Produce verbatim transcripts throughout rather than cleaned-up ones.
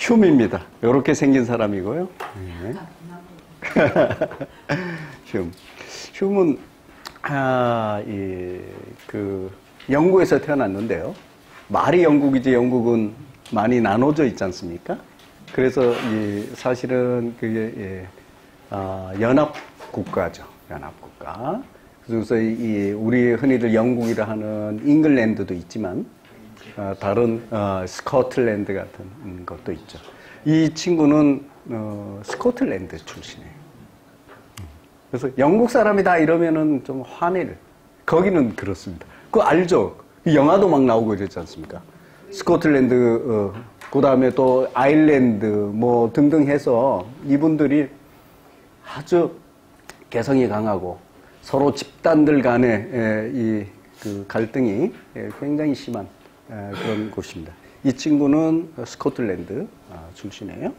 흉입니다. 이렇게 생긴 사람이고요. 네. 흉. 흉은 아, 이, 그 영국에서 태어났는데요. 말이 영국이지 영국은 많이 나눠져 있지 않습니까? 그래서 이 사실은 그게 예, 아, 연합 국가죠. 연합 국가. 그래서 이 우리 흔히들 영국이라 하는 잉글랜드도 있지만 어, 다른 어, 스코틀랜드 같은 것도 있죠. 이 친구는 어, 스코틀랜드 출신이에요. 그래서 영국 사람이다 이러면은 좀 화낼. 거기는 그렇습니다. 그거 알죠? 영화도 막 나오고 이랬지 않습니까? 스코틀랜드, 어, 그 다음에 또 아일랜드 뭐 등등 해서 이분들이 아주 개성이 강하고 서로 집단들 간의 이 그 갈등이 굉장히 심한 그런 곳입니다. 이 친구는 스코틀랜드 출신이에요.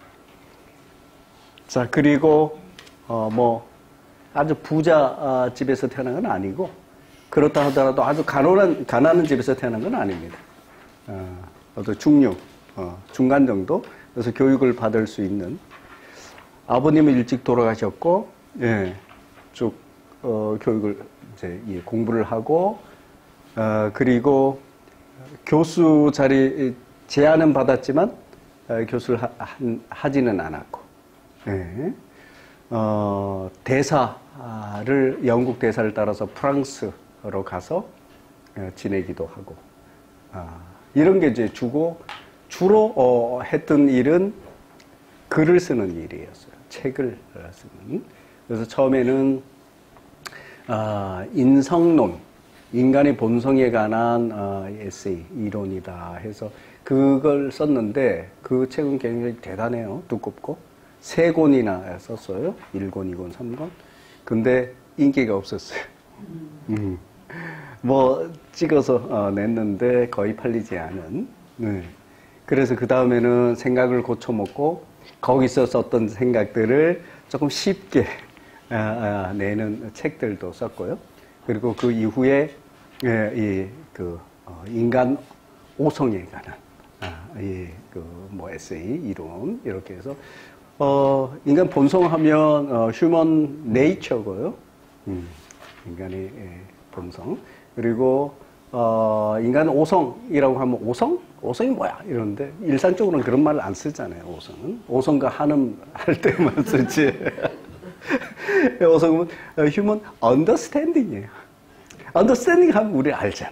자, 그리고 어 뭐 아주 부자 집에서 태어난 건 아니고 그렇다 하더라도 아주 가난한 가난한 집에서 태어난 건 아닙니다. 어, 어떤 중류, 어, 중간 정도. 그래서 교육을 받을 수 있는 아버님은 일찍 돌아가셨고, 예, 쭉 어, 교육을 이제 예, 공부를 하고, 어, 그리고 교수 자리 제안은 받았지만 어, 교수를 하, 하지는 않았고, 예, 어, 대사를 영국 대사를 따라서 프랑스로 가서 어, 지내기도 하고, 아, 이런 게 이제 주고 주로 어, 했던 일은 글을 쓰는 일이었어요. 책을 쓰는. 그래서 처음에는 어, 인성론, 인간의 본성에 관한 어, 에세이, 이론이다 해서 그걸 썼는데 그 책은 굉장히 대단해요. 두껍고. 세 권이나 썼어요. 일 권, 이 권, 삼 권. 근데 인기가 없었어요. 음. 뭐 찍어서 어, 냈는데 거의 팔리지 않은. 네. 그래서 그 다음에는 생각을 고쳐먹고 거기서 썼던 생각들을 조금 쉽게 아, 아, 내는 책들도 썼고요. 그리고 그 이후에 예, 이 그 어, 인간 오성에 관한 아, 이 그 뭐 에세이, 이론 이렇게 해서 어, 인간 본성하면 어, 휴먼 네이처고요. 음, 인간의 예, 본성. 그리고 어, 인간 오성이라고 하면 오성? 오성이 뭐야? 이러는데 일상적으로는 그런 말을 안 쓰잖아요. 오성은 오성과 한음 할 때만 쓰지. 오성은 human understanding이에요. understanding 하면 우리 알잖아.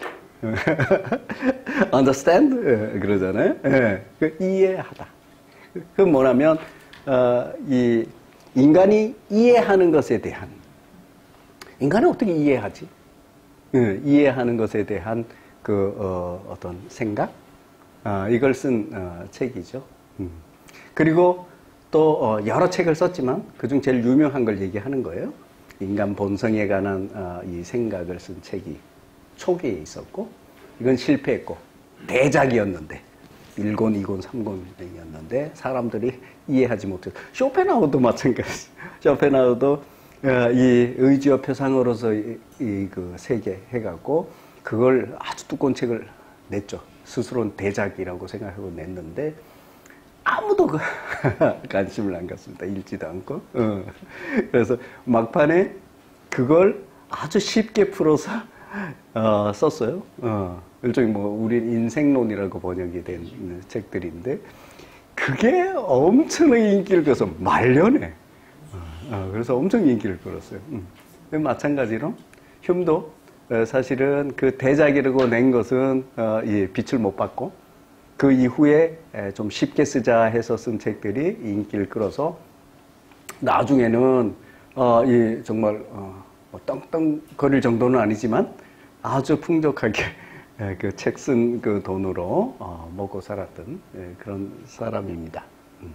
understand 그러잖아요. 네. 그 이해하다. 그 뭐냐면 어, 이 인간이 이해하는 것에 대한 인간은 어떻게 이해하지? 예, 이해하는 것에 대한 그 어, 어떤 생각 어, 이걸 쓴 어, 책이죠. 음. 그리고 또 어, 여러 책을 썼지만 그중 제일 유명한 걸 얘기하는 거예요. 인간 본성에 관한 어, 이 생각을 쓴 책이 초기에 있었고 이건 실패했고 대작이었는데 일 권, 이 권, 삼 권이었는데 사람들이 이해하지 못해서 쇼펜하우도 마찬가지. 쇼펜하우도 어, 이 의지와 표상으로서 이, 이 그 세계 해갖고 그걸 아주 두꺼운 책을 냈죠. 스스로는 대작이라고 생각하고 냈는데 아무도 그 관심을 안 갖습니다. 읽지도 않고. 어. 그래서 막판에 그걸 아주 쉽게 풀어서 어, 썼어요. 어. 일종의 뭐 우리 인생론이라고 번역이 된 책들인데 그게 엄청나게 인기를 끌어서 말년에 어, 그래서 엄청 인기를 끌었어요. 음. 마찬가지로 흉도 사실은 그 대작이라고 낸 것은 어, 이 빛을 못 받고 그 이후에 좀 쉽게 쓰자 해서 쓴 책들이 인기를 끌어서 나중에는 어, 이 정말 어, 뭐 떵떵거릴 정도는 아니지만 아주 풍족하게 그 책 쓴 그 돈으로 어, 먹고 살았던 예, 그런 사람입니다. 음.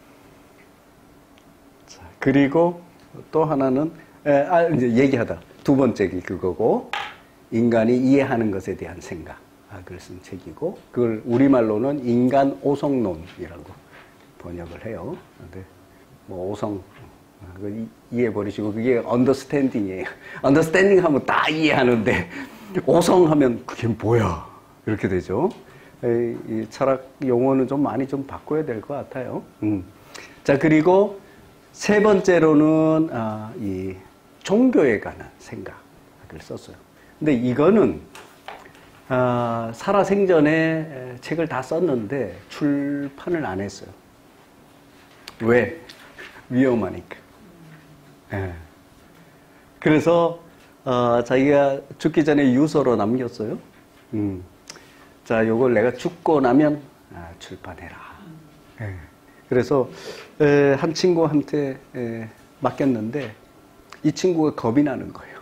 자, 그리고 또 하나는 에, 아, 이제 얘기하다 두 번째가 그거고 인간이 이해하는 것에 대한 생각을 쓴 책이고 그걸 우리말로는 인간 오성론이라고 번역을 해요. 근데 뭐 오성 그걸 이해해 버리시고 그게 언더스탠딩이에요. 언더스탠딩 하면 다 이해하는데 오성하면 그게 뭐야? 이렇게 되죠. 이, 이 철학 용어는 좀 많이 좀 바꿔야 될 것 같아요. 음. 자, 그리고 세 번째로는 아, 이 종교에 관한 생각을 썼어요. 근데 이거는 아, 살아생전에 책을 다 썼는데 출판을 안 했어요. 왜? 위험하니까. 예. 그래서 어, 자기가 죽기 전에 유서로 남겼어요. 음. 자, 요걸 내가 죽고 나면 아, 출판해라. 예. 그래서 에, 한 친구한테 에, 맡겼는데 이 친구가 겁이 나는 거예요.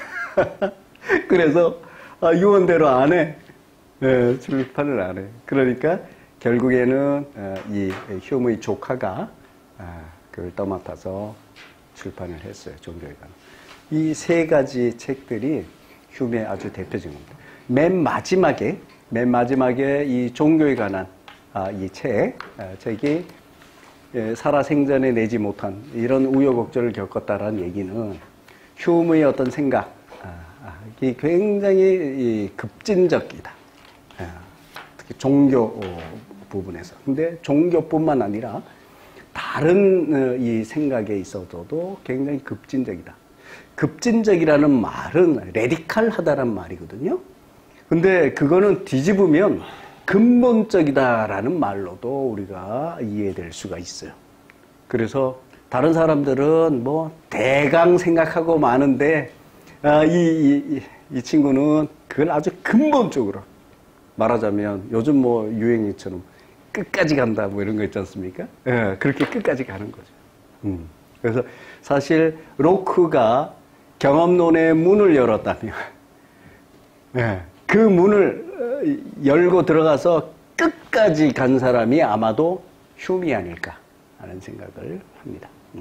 그래서 아, 유언대로 안 해. 에, 출판을 안 해. 그러니까 결국에는 어, 이 휴무의 조카가 아, 그걸 떠맡아서 출판을 했어요. 종교에 관한. 이 세 가지 책들이 휴메의 아주 대표적입니다. 맨 마지막에, 맨 마지막에 이 종교에 관한 아, 이 책, 아, 책이 예, 살아생전에 내지 못한 이런 우여곡절을 겪었다라는 얘기는 휴메의 어떤 생각, 아, 이 굉장히 이 급진적이다. 아, 특히 종교 어, 부분에서. 근데 종교뿐만 아니라 다른 어, 이 생각에 있어서도 굉장히 급진적이다. 급진적이라는 말은 레디칼하다란 말이거든요. 근데 그거는 뒤집으면 근본적이다라는 말로도 우리가 이해될 수가 있어요. 그래서 다른 사람들은 뭐 대강 생각하고 마는데 아, 이, 이, 이 친구는 그걸 아주 근본적으로 말하자면 요즘 뭐 유행이처럼 끝까지 간다 뭐 이런 거 있지 않습니까? 예, 그렇게 끝까지 가는 거죠. 음. 그래서 사실 로크가 경험론의 문을 열었다면 예, 그 문을 열고 들어가서 끝까지 간 사람이 아마도 휴미 아닐까 하는 생각을 합니다. 음.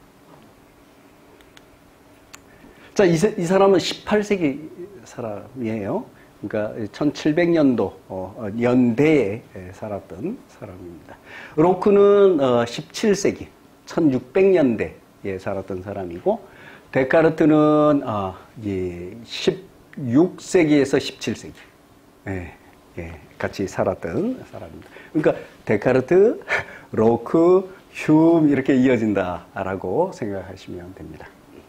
자, 이, 이 사람은 십팔 세기 사람이에요. 그러니까 천칠백 년도 어, 연대에 살았던 사람입니다. 로크는 어, 십칠 세기, 천육백 년대에 살았던 사람이고 데카르트는 어, 예, 십육 세기에서 십칠 세기 예, 예, 같이 살았던 사람입니다. 그러니까 데카르트, 로크, 휴մ 이렇게 이어진다라고 생각하시면 됩니다.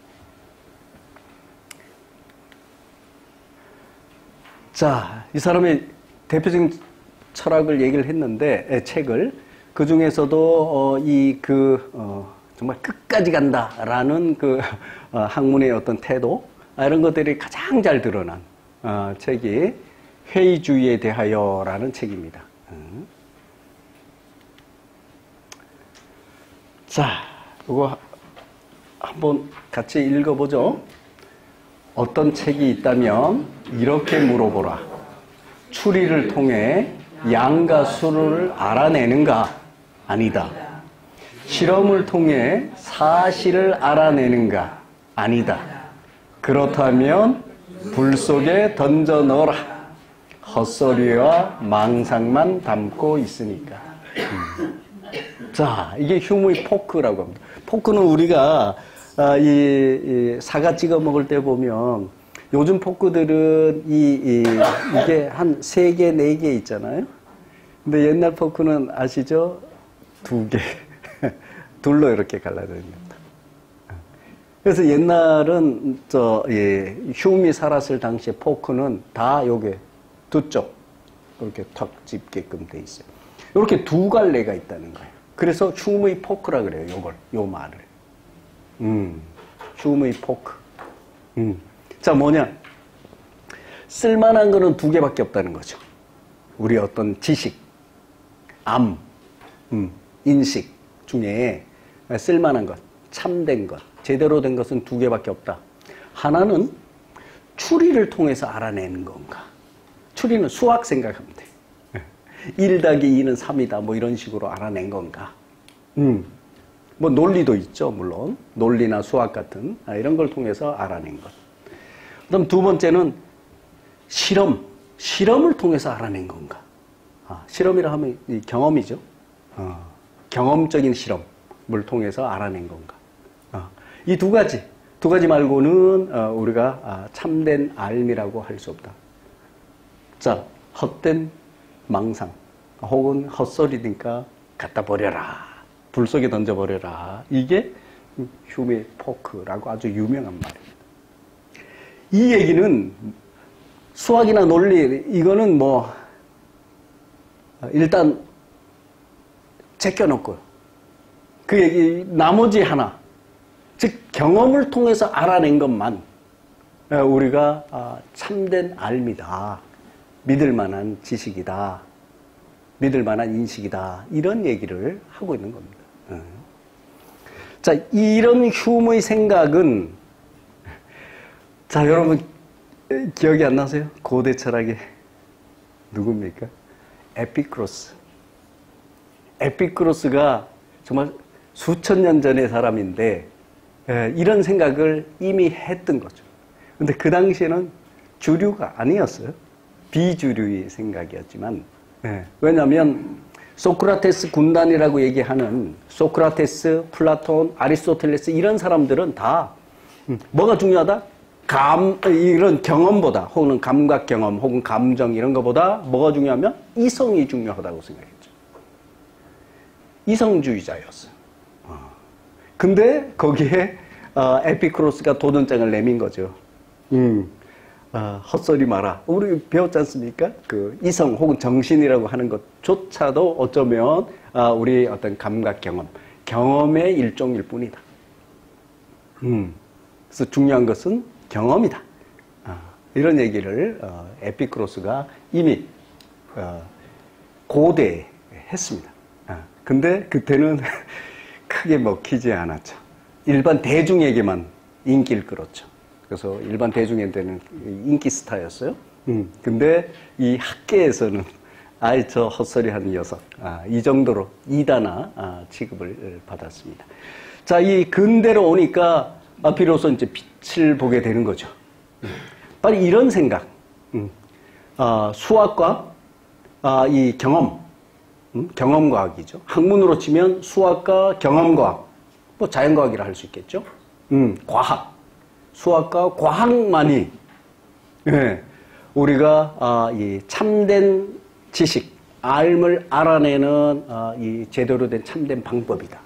자, 이 사람의 대표적인 철학을 얘기를 했는데, 에, 책을. 그 중에서도, 어, 이, 그, 어, 정말 끝까지 간다라는 그, 어, 학문의 어떤 태도, 아, 이런 것들이 가장 잘 드러난, 어, 책이 회의주의에 대하여라는 책입니다. 음. 자, 이거 한번 같이 읽어보죠. 어떤 책이 있다면 이렇게 물어보라. 추리를 통해 양과 수를 알아내는가? 아니다. 실험을 통해 사실을 알아내는가? 아니다. 그렇다면 불 속에 던져 넣어라. 헛소리와 망상만 담고 있으니까. 음. 자, 이게 휴무의 포크라고 합니다. 포크는 우리가 아, 이, 이 사과 찍어 먹을 때 보면 요즘 포크들은 이, 이 이게 한 세 개, 네 개 있잖아요. 근데 옛날 포크는 아시죠? 두 개. 둘로 이렇게 갈라져 있는 겁니다. 그래서 옛날은 저 예, 휴미 살았을 당시에 포크는 다 요게 두 쪽 이렇게 탁 집게끔 돼 있어요. 이렇게 두 갈래가 있다는 거예요. 그래서 휴무의 포크라 그래요. 요걸 요 말을. 음, 휴무의 포크. 음. 자, 뭐냐? 쓸만한 거는 두 개밖에 없다는 거죠. 우리 어떤 지식, 암, 음, 인식 중에 쓸만한 것, 참된 것, 제대로 된 것은 두 개밖에 없다. 하나는 추리를 통해서 알아내는 건가. 추리는 수학 생각하면 돼. 일 더하기 이는 삼이다. 뭐 이런 식으로 알아낸 건가. 음. 뭐 논리도 있죠, 물론. 논리나 수학 같은 이런 걸 통해서 알아낸 것. 그다음 두 번째는 실험. 실험을 통해서 알아낸 건가. 아, 실험이라 하면 이 경험이죠. 어, 경험적인 실험을 통해서 알아낸 건가. 어, 이 두 가지. 두 가지 말고는 어, 우리가 아, 참된 알미라고 할 수 없다. 자, 헛된 망상 혹은 헛소리니까 갖다 버려라. 불 속에 던져버려라. 이게 휴미 포크라고 아주 유명한 말입니다. 이 얘기는 수학이나 논리 이거는 뭐 일단 제껴놓고요. 그 얘기 나머지 하나 즉 경험을 통해서 알아낸 것만 우리가 참된 알미다. 믿을 만한 지식이다. 믿을 만한 인식이다. 이런 얘기를 하고 있는 겁니다. 자, 이런 휴무의 생각은 자, 여러분 기억이 안 나세요? 고대 철학의 누굽니까? 에피쿠로스. 에피쿠로스가 정말 수천 년 전의 사람인데 에, 이런 생각을 이미 했던 거죠. 근데 그 당시에는 주류가 아니었어요. 비주류의 생각이었지만 에, 왜냐하면 소크라테스 군단이라고 얘기하는 소크라테스, 플라톤, 아리스토텔레스 이런 사람들은 다 음, 뭐가 중요하다? 감, 이런 경험보다 혹은 감각 경험 혹은 감정 이런 것보다 뭐가 중요하면 이성이 중요하다고 생각했죠. 이성주의자였어요. 어. 근데 거기에 어, 에피쿠로스가 도전장을 내민 거죠. 음, 어, 헛소리 마라. 우리 배웠지 않습니까? 그 이성 혹은 정신이라고 하는 것조차도 어쩌면 어, 우리 어떤 감각 경험, 경험의 일종일 뿐이다. 음, 그래서 중요한 것은 경험이다. 어, 이런 얘기를 어, 에피쿠로스가 이미 어, 고대에 했습니다. 어, 근데 그때는 크게 먹히지 않았죠. 일반 대중에게만 인기를 끌었죠. 그래서 일반 대중한테는 인기 스타였어요. 음, 근데 이 학계에서는 아이 저 헛소리 하는 녀석 아, 이 정도로 이단아 아, 취급을 받았습니다. 자, 이 근대로 오니까 아, 비로소 이제 빛을 보게 되는 거죠. 음, 바로 이런 생각. 음, 아, 수학과 아, 이 경험, 음, 경험과학이죠. 학문으로 치면 수학과 경험과학, 뭐 자연과학이라 할 수 있겠죠. 음, 과학. 수학과 과학만이 예, 우리가 아, 이 참된 지식, 알을 알아내는 아, 이 제대로 된 참된 방법이다.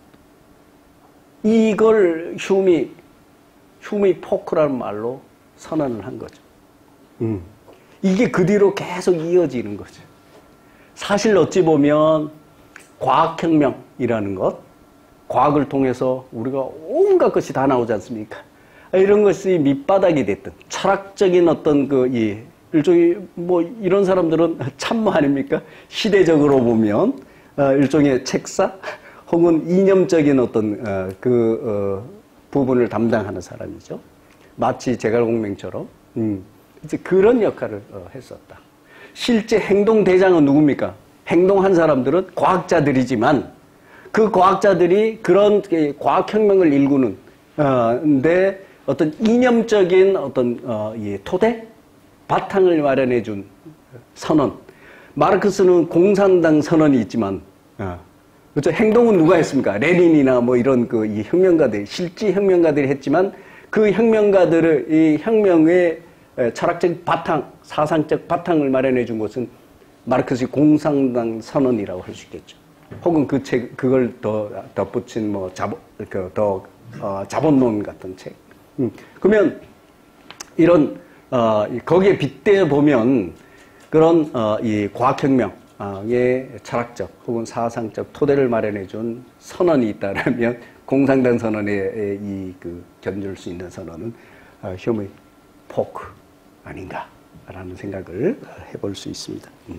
이걸 휴미 휴미 포크라는 말로 선언을 한 거죠. 음. 이게 그 뒤로 계속 이어지는 거죠. 사실 어찌 보면 과학혁명이라는 것, 과학을 통해서 우리가 온갖 것이 다 나오지 않습니까? 이런 것이 밑바닥이 됐던 철학적인 어떤 그, 이, 일종의 뭐 이런 사람들은 참모 아닙니까? 시대적으로 보면, 어, 일종의 책사 혹은 이념적인 어떤, 어, 그, 어, 부분을 담당하는 사람이죠. 마치 제갈공명처럼, 음, 이제 그런 역할을 어, 했었다. 실제 행동대장은 누굽니까? 행동한 사람들은 과학자들이지만 그 과학자들이 그런 과학혁명을 일구는, 어, 데 어떤 이념적인 어떤 어, 이 토대 바탕을 마련해 준 선언. 마르크스는 공산당 선언이 있지만, 어, 그렇죠. 행동은 누가 했습니까? 레닌이나 뭐 이런 그 이 혁명가들, 실제 혁명가들이 했지만 그 혁명가들의 이 혁명의 철학적 바탕, 사상적 바탕을 마련해 준 것은 마르크스의 공산당 선언이라고 할 수 있겠죠. 혹은 그 책, 그걸 더 덧붙인 뭐 자본, 그 더 어, 자본론 같은 책. 음, 그러면 이런 어, 거기에 빗대어 보면 그런 어, 이 과학혁명의 철학적 혹은 사상적 토대를 마련해준 선언이 있다라면 공산당 선언에 이 그 견줄 수 있는 선언은 어, 휴미 포크 아닌가라는 생각을 해볼 수 있습니다. 음.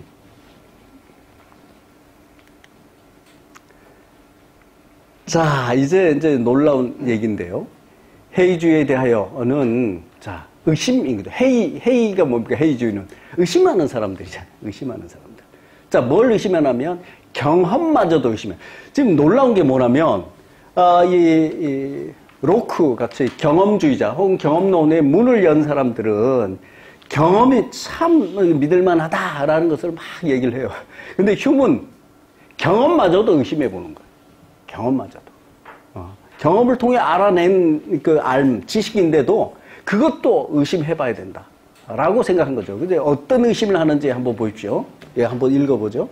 자, 이제 이제 놀라운 얘기인데요. 해이주의에 대하여는, 자, 의심입니다. 해이, 해이가 뭡니까? 해이주의는. 의심하는 사람들이잖아요. 의심하는 사람들. 자, 뭘 의심하냐면, 경험마저도 의심해. 지금 놀라운 게 뭐냐면, 아, 이, 이, 로크 같이 경험주의자 혹은 경험론의 문을 연 사람들은 경험이 참 믿을만하다라는 것을 막 얘기를 해요. 근데 휴문, 경험마저도 의심해 보는 거예요. 경험마저도. 어. 경험을 통해 알아낸 그 알, 지식인데도 그것도 의심해 봐야 된다. 라고 생각한 거죠. 근데 어떤 의심을 하는지 한번 보십시오. 예, 한번 읽어보죠.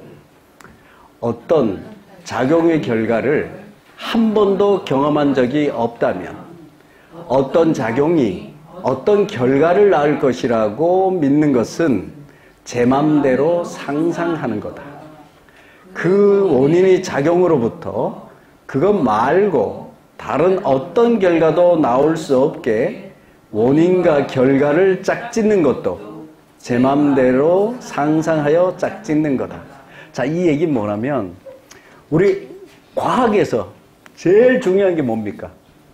어떤 작용의 결과를 한 번도 경험한 적이 없다면 어떤 작용이 어떤 결과를 낳을 것이라고 믿는 것은 제 맘대로 상상하는 거다. 그 원인의 작용으로부터 그것 말고 다른 어떤 결과도 나올 수 없게 원인과 결과를 짝짓는 것도 제 맘대로 상상하여 짝짓는 거다. 자, 이 얘기는 뭐냐면 우리 과학에서 제일 중요한 게 뭡니까?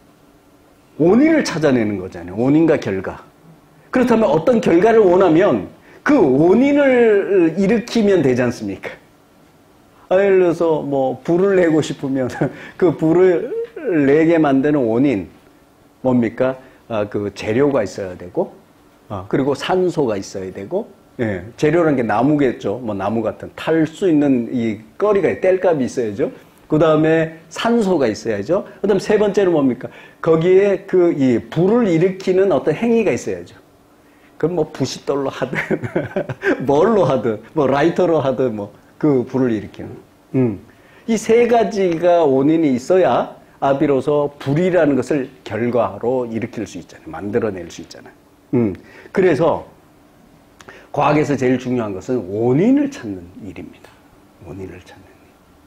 원인을 찾아내는 거잖아요. 원인과 결과. 그렇다면 어떤 결과를 원하면 그 원인을 일으키면 되지 않습니까? 아, 예를 들어서 뭐 불을 내고 싶으면 그 불을 내게 만드는 원인 뭡니까? 아, 그 재료가 있어야 되고, 아, 그리고 산소가 있어야 되고, 예, 재료라는 게 나무겠죠. 뭐 나무 같은 탈 수 있는 이 꺼리가 땔감이 있어야죠. 그 다음에 산소가 있어야죠. 그 다음 세 번째는 뭡니까? 거기에 그 이 불을 일으키는 어떤 행위가 있어야죠. 그럼 뭐 부싯돌로 하든, 뭘로 하든, 뭐 라이터로 하든 뭐 그 불을 일으키는. 음. 이 세 가지가 원인이 있어야 아, 비로소 불이라는 것을 결과로 일으킬 수 있잖아요. 만들어낼 수 있잖아요. 음. 그래서 과학에서 제일 중요한 것은 원인을 찾는 일입니다. 원인을 찾는 일.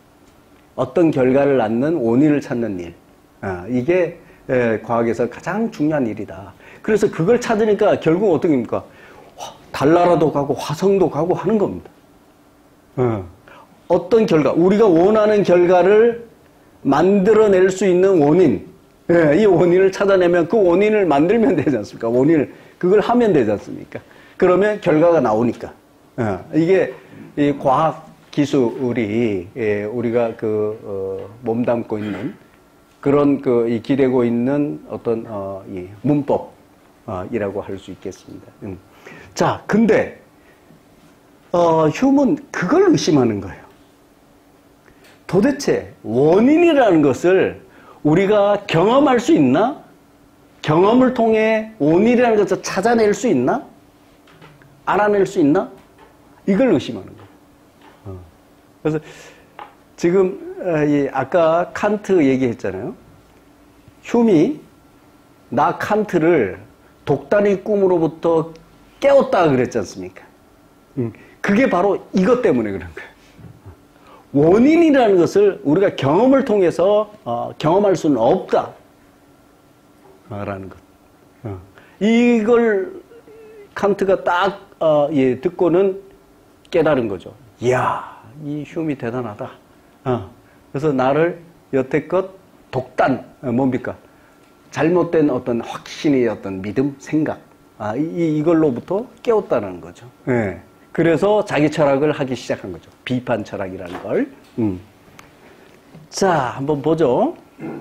어떤 결과를 낳는 원인을 찾는 일. 아, 이게 에, 과학에서 가장 중요한 일이다. 그래서 그걸 찾으니까 결국 어떻게 됩니까? 달나라도 가고 화성도 가고 하는 겁니다. 어. 어떤 결과, 우리가 원하는 결과를 만들어낼 수 있는 원인, 예, 이 원인을 찾아내면 그 원인을 만들면 되지 않습니까? 원인을, 그걸 하면 되지 않습니까? 그러면 결과가 나오니까. 예, 이게 이 과학 기술이, 예, 우리가 그, 어, 몸담고 있는 그런 그, 이 기대고 있는 어떤, 어, 이 문법, 어, 이라고 할 수 있겠습니다. 음. 자, 근데, 어, 휴먼 그걸 의심하는 거예요. 도대체 원인이라는 것을 우리가 경험할 수 있나? 경험을 통해 원인이라는 것을 찾아낼 수 있나? 알아낼 수 있나? 이걸 의심하는 거예요. 어. 그래서 지금 이 아까 칸트 얘기했잖아요. 휴미 나 칸트를 독단의 꿈으로부터 깨웠다 그랬지 않습니까? 음. 그게 바로 이것 때문에 그런 거예요. 원인이라는 것을 우리가 경험을 통해서 어, 경험할 수는 없다. 라는 것. 어. 이걸 칸트가 딱 어, 예, 듣고는 깨달은 거죠. 이야, 이 휴미 대단하다. 어. 그래서 나를 여태껏 독단, 어, 뭡니까? 잘못된 어떤 확신의 어떤 믿음, 생각, 아, 이, 이걸로부터 깨웠다는 거죠. 예. 그래서 자기 철학을 하기 시작한 거죠. 비판 철학이라는 걸. 음. 자, 한번 보죠.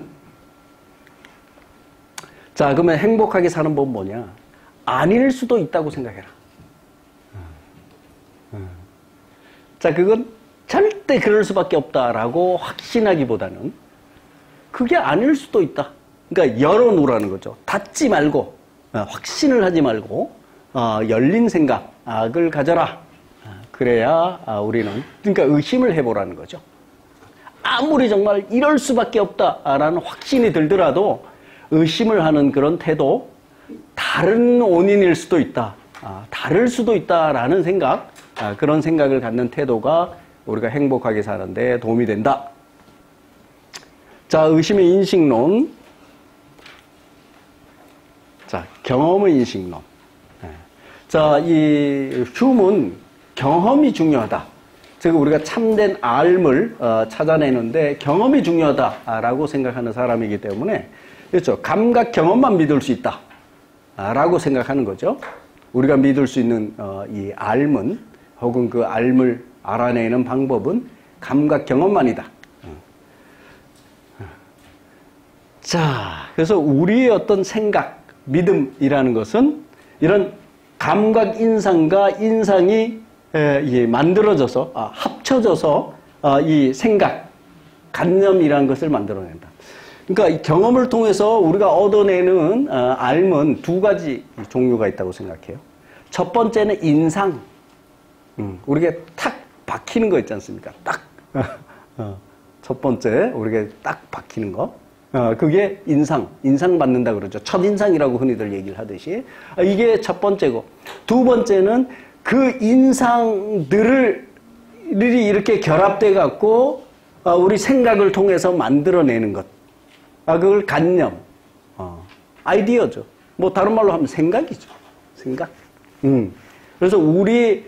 자, 그러면 행복하게 사는 법은 뭐냐? 아닐 수도 있다고 생각해라. 자, 그건 절대 그럴 수밖에 없다라고 확신하기보다는 그게 아닐 수도 있다. 그러니까 열어놓으라는 거죠. 닫지 말고, 확신을 하지 말고, 어, 열린 생각을 가져라. 그래야 우리는, 그러니까 의심을 해보라는 거죠. 아무리 정말 이럴 수밖에 없다라는 확신이 들더라도 의심을 하는 그런 태도, 다른 원인일 수도 있다, 아, 다를 수도 있다라는 생각, 아, 그런 생각을 갖는 태도가 우리가 행복하게 사는데 도움이 된다. 자, 의심의 인식론. 자, 경험의 인식론. 자, 이 휴먼 경험이 중요하다. 즉 우리가 참된 알을 어, 찾아내는데 경험이 중요하다라고 생각하는 사람이기 때문에 그렇죠. 감각 경험만 믿을 수 있다라고 생각하는 거죠. 우리가 믿을 수 있는 어, 이 알은 혹은 그 알을 알아내는 방법은 감각 경험만이다. 자, 그래서 우리의 어떤 생각, 믿음이라는 것은 이런 감각 인상과 인상이 에, 예, 만들어져서, 아, 합쳐져서, 아, 이 생각, 관념이라는 것을 만들어낸다. 그러니까 이 경험을 통해서 우리가 얻어내는, 아, 알은 두 가지 종류가 있다고 생각해요. 첫 번째는 인상. 음, 우리가 탁 박히는 거 있지 않습니까? 딱. 어, 첫 번째, 우리가 딱 박히는 거. 어, 그게 인상, 인상 받는다 그러죠. 첫인상이라고 흔히들 얘기를 하듯이. 아, 이게 첫 번째고. 두 번째는 그 인상들을 이렇게 결합돼 갖고 어, 우리 생각을 통해서 만들어내는 것. 아, 그걸 관념. 어, 아이디어죠. 뭐 다른 말로 하면 생각이죠. 생각. 음. 그래서 우리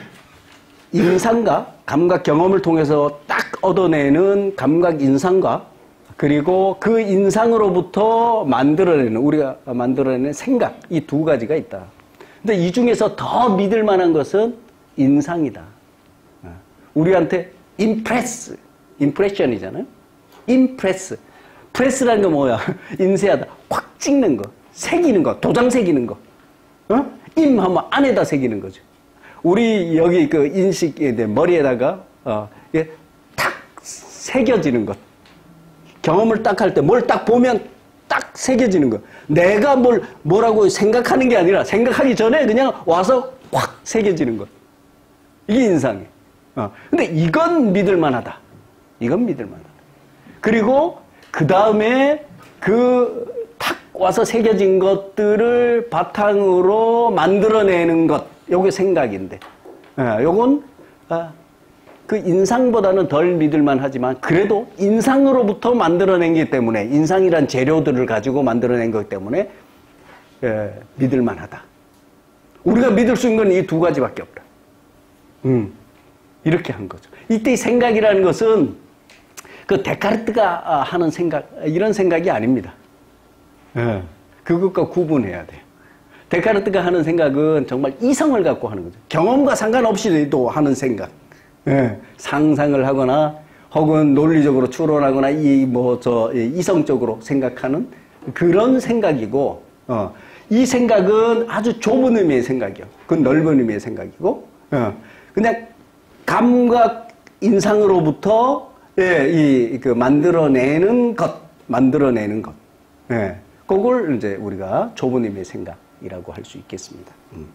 인상과 감각 경험을 통해서 딱 얻어내는 감각 인상과 그리고 그 인상으로부터 만들어내는, 우리가 만들어내는 생각, 이 두 가지가 있다. 근데 이 중에서 더 믿을 만한 것은 인상이다. 우리한테 임프레스, 임프레션이잖아요. 임프레스. 프레스라는 거 뭐야? 인쇄하다. 확 찍는 거, 새기는 거, 도장 새기는 거. 어? 임하면 안에다 새기는 거죠. 우리 여기 그 인식, 머리에다가, 어, 이게 탁 새겨지는 것. 경험을 딱 할 때 뭘 딱 보면 딱 새겨지는 거. 내가 뭘, 뭐라고 생각하는 게 아니라 생각하기 전에 그냥 와서 확 새겨지는 것. 이게 인상이에요. 어. 근데 이건 믿을 만하다. 이건 믿을 만하다. 그리고 그 다음에 그 탁 와서 새겨진 것들을 바탕으로 만들어내는 것. 요게 생각인데. 어, 요건, 아, 그 인상보다는 덜 믿을만 하지만 그래도 인상으로부터 만들어낸기 때문에 인상이란 재료들을 가지고 만들어낸 거기 때문에 예, 믿을만 하다. 우리가 믿을 수 있는 건 이 두 가지밖에 없다. 음, 이렇게 한 거죠. 이때 생각이라는 것은 그 데카르트가 하는 생각, 이런 생각이 아닙니다. 예, 그것과 구분해야 돼요. 데카르트가 하는 생각은 정말 이성을 갖고 하는 거죠. 경험과 상관없이도 하는 생각. 예, 상상을 하거나 혹은 논리적으로 추론하거나 이 뭐 저 이성적으로 생각하는 그런 생각이고, 어, 이 생각은 아주 좁은 의미의 생각이요. 그 넓은 의미의 생각이고, 어, 그냥 감각 인상으로부터 예, 이 그 만들어내는 것, 만들어내는 것, 예, 그걸 이제 우리가 좁은 의미의 생각이라고 할 수 있겠습니다. 음.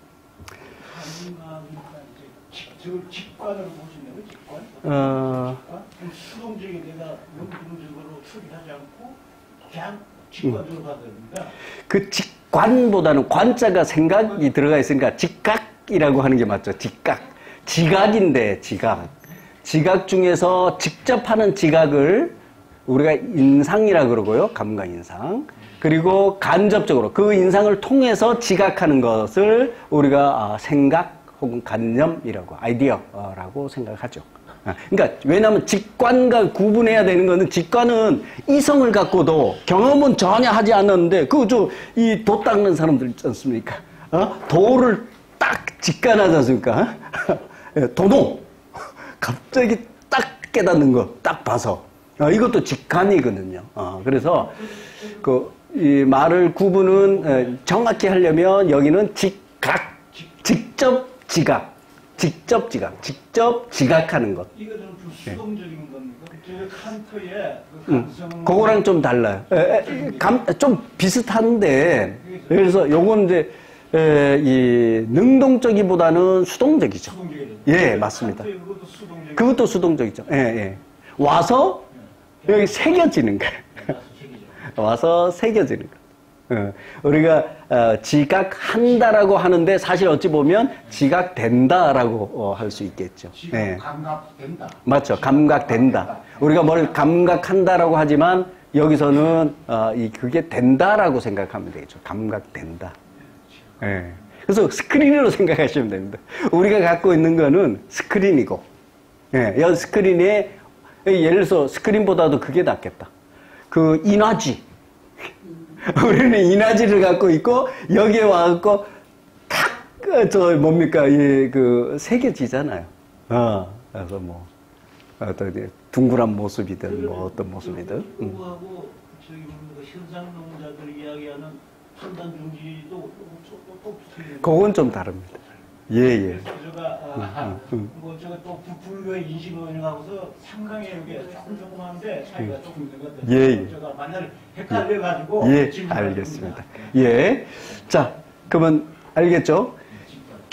직관으로 보시면 직관? 어... 직관? 수동적인 내가 능동적으로 처리하지 않고 그냥 직관으로 받아들입니다. 그 직관보다는 관자가 생각이 들어가 있으니까 직각이라고 하는 게 맞죠. 직각. 지각인데 지각. 지각 중에서 직접 하는 지각을 우리가 인상이라 그러고요. 감각인상. 그리고 간접적으로 그 인상을 통해서 지각하는 것을 우리가 생각 혹은 관념이라고, 아이디어라고 생각하죠. 그러니까 왜냐하면 직관과 구분해야 되는 거는, 직관은 이성을 갖고도 경험은 전혀 하지 않았는데 그거 저 이 도 닦는 사람들 있지 않습니까? 어? 도를 딱 직관하지 않습니까? 도농 갑자기 딱 깨닫는 거 딱 봐서 어, 이것도 직관이거든요. 어, 그래서 그 이 말을 구분은 정확히 하려면 여기는 직각, 직접 지각, 직접 지각, 직접 지각하는 것. 이거 좀 수동적인 겁니까? 저 칸트의 그 감성. 음, 그거랑 좀 달라요. 에, 에, 감, 좀 비슷한데, 그래서 요건 이제, 에, 이, 능동적이보다는 수동적이죠. 수동적이죠. 예, 맞습니다. 그것도 수동적이죠. 그것도 수동적이죠. 예, 예. 와서, 여기 새겨지는 거예요. 와서 새겨지는 거. 어, 우리가 어, 지각한다라고 하는데 사실 어찌 보면 지각된다라고 어, 할 수 있겠죠. 예. 감각된다. 맞죠. 감각된다. 우리가 뭘 감각한다라고 하지만 여기서는 어, 이 그게 된다라고 생각하면 되겠죠. 감각된다. 예. 그래서 스크린으로 생각하시면 됩니다. 우리가 갖고 있는 거는 스크린이고, 예, 이 스크린에 예를 들어서 스크린보다도 그게 낫겠다. 그 인화지. 우리는 인화지를 갖고 있고 여기에 와갖고 탁 저 뭡니까 이 그 새겨지잖아요. 어, 그래서 뭐 어떤 둥그란 모습이든 뭐 어떤 모습이든. 그거하고 저기 뭐 현상론자들이 이야기하는 판단 중지도 또 틀린. 그건 좀 다릅니다. 예, 예. 제가 아, 뭐 제가 또 불교의 인식론하고서 상당히 이게 조금 조금 한데 차이가 조금 있거든요. 예, 예. 제가 만날 헷갈려 가지고 예, 알겠습니다. 예. 자, 그러면 알겠죠?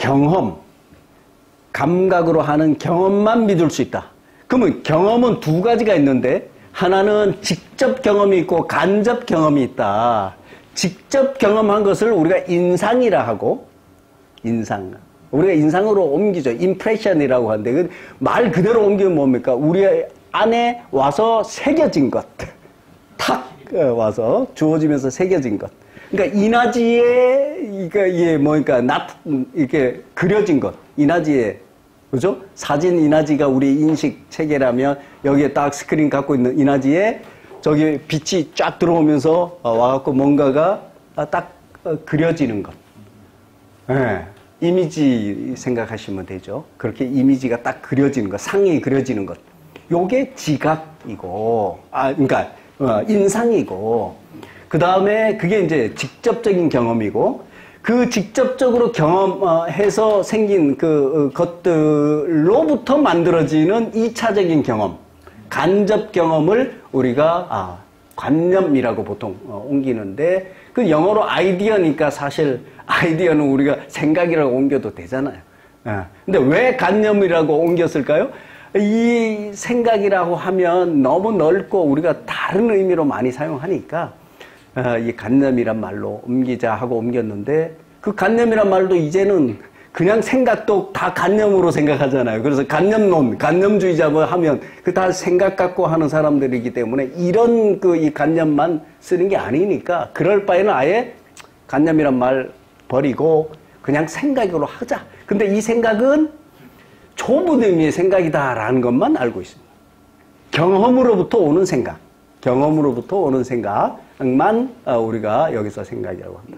경험, 감각으로 하는 경험만 믿을 수 있다. 그러면 경험은 두 가지가 있는데 하나는 직접 경험이 있고 간접 경험이 있다. 직접 경험한 것을 우리가 인상이라 하고, 인상. 우리가 인상으로 옮기죠. 임프레션이라고 하는데 말 그대로 옮기면 뭡니까? 우리 안에 와서 새겨진 것. 탁 와서 주어지면서 새겨진 것. 그러니까 이나지에 이게 이게 뭐니까 나 이렇게 그려진 것. 이나지에 그죠? 사진 이나지가 우리 인식 체계라면 여기에 딱 스크린 갖고 있는 이나지에 저기 빛이 쫙 들어오면서 와갖고 뭔가가 딱 그려지는 것. 네. 이미지 생각하시면 되죠. 그렇게 이미지가 딱 그려지는 것, 상이 그려지는 것. 요게 지각이고, 아, 그러니까 어, 인상이고, 그 다음에 그게 이제 직접적인 경험이고, 그 직접적으로 경험해서 생긴 그 것들로부터 만들어지는 이차적인 경험, 간접 경험을 우리가 아, 관념이라고 보통 옮기는데, 그 영어로 아이디어니까 사실 아이디어는 우리가 생각이라고 옮겨도 되잖아요. 근데 왜 관념이라고 옮겼을까요? 이 생각이라고 하면 너무 넓고 우리가 다른 의미로 많이 사용하니까 이 관념이란 말로 옮기자 하고 옮겼는데, 그 관념이란 말도 이제는 그냥 생각도 다 관념으로 생각하잖아요. 그래서 관념론, 관념주의자 뭐 하면 그 다 생각 갖고 하는 사람들이기 때문에 이런 그 이 관념만 쓰는 게 아니니까 그럴 바에는 아예 관념이란 말 버리고 그냥 생각으로 하자. 근데 이 생각은 좁은 의미의 생각이다라는 것만 알고 있습니다. 경험으로부터 오는 생각, 경험으로부터 오는 생각만 우리가 여기서 생각이라고 합니다.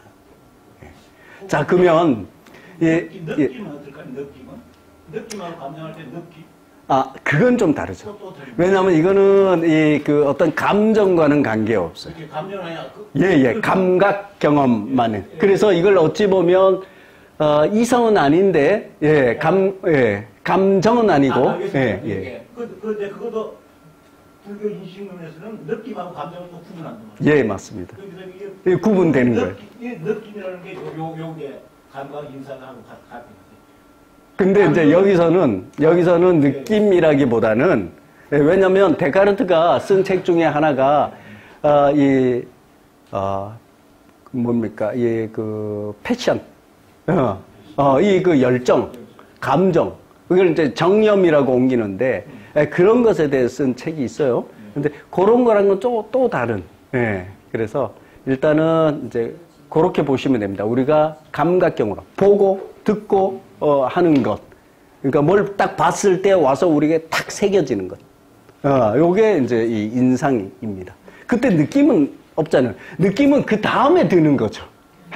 자, 그러면 예, 느낌은 예. 어떨까요? 느낌은? 느낌하고 감정할 때 느낌? 아, 그건 좀 다르죠. 또, 또 다르죠. 왜냐하면 이거는 이 그 어떤 감정과는 관계 없어요. 이렇게 감정은 아니야. 그, 예, 예, 감각 경험만은. 예. 그래서 이걸 어찌 보면 어, 이성은 아닌데, 예, 감, 예, 감정은 아니고, 아, 예, 예. 그, 그런데 그것도 불교 인식론에서는 느낌하고 감정을 또 구분한단 말이에요. 예, 맞습니다. 그래서 이게 예, 구분되는 거예요. 이 느낌이라는 게 요, 요, 요게 감각 인상하고 같은 거지. 근데 이제 여기서는, 여기서는 느낌이라기보다는, 예, 왜냐면 데카르트가 쓴 책 중에 하나가, 어, 이, 어, 뭡니까, 이 그, 패션, 어, 어, 이 그 열정, 감정, 그걸 이제 정념이라고 옮기는데, 예, 그런 것에 대해 쓴 책이 있어요. 근데 그런 거랑은 또, 또 다른, 예, 그래서 일단은 이제 그렇게 보시면 됩니다. 우리가 감각경으로 보고, 듣고, 어, 하는 것. 그러니까 뭘 딱 봤을 때 와서 우리에게 탁 새겨지는 것. 어, 요게 이제 이 인상입니다. 그때 느낌은 없잖아요. 느낌은 그 다음에 드는 거죠.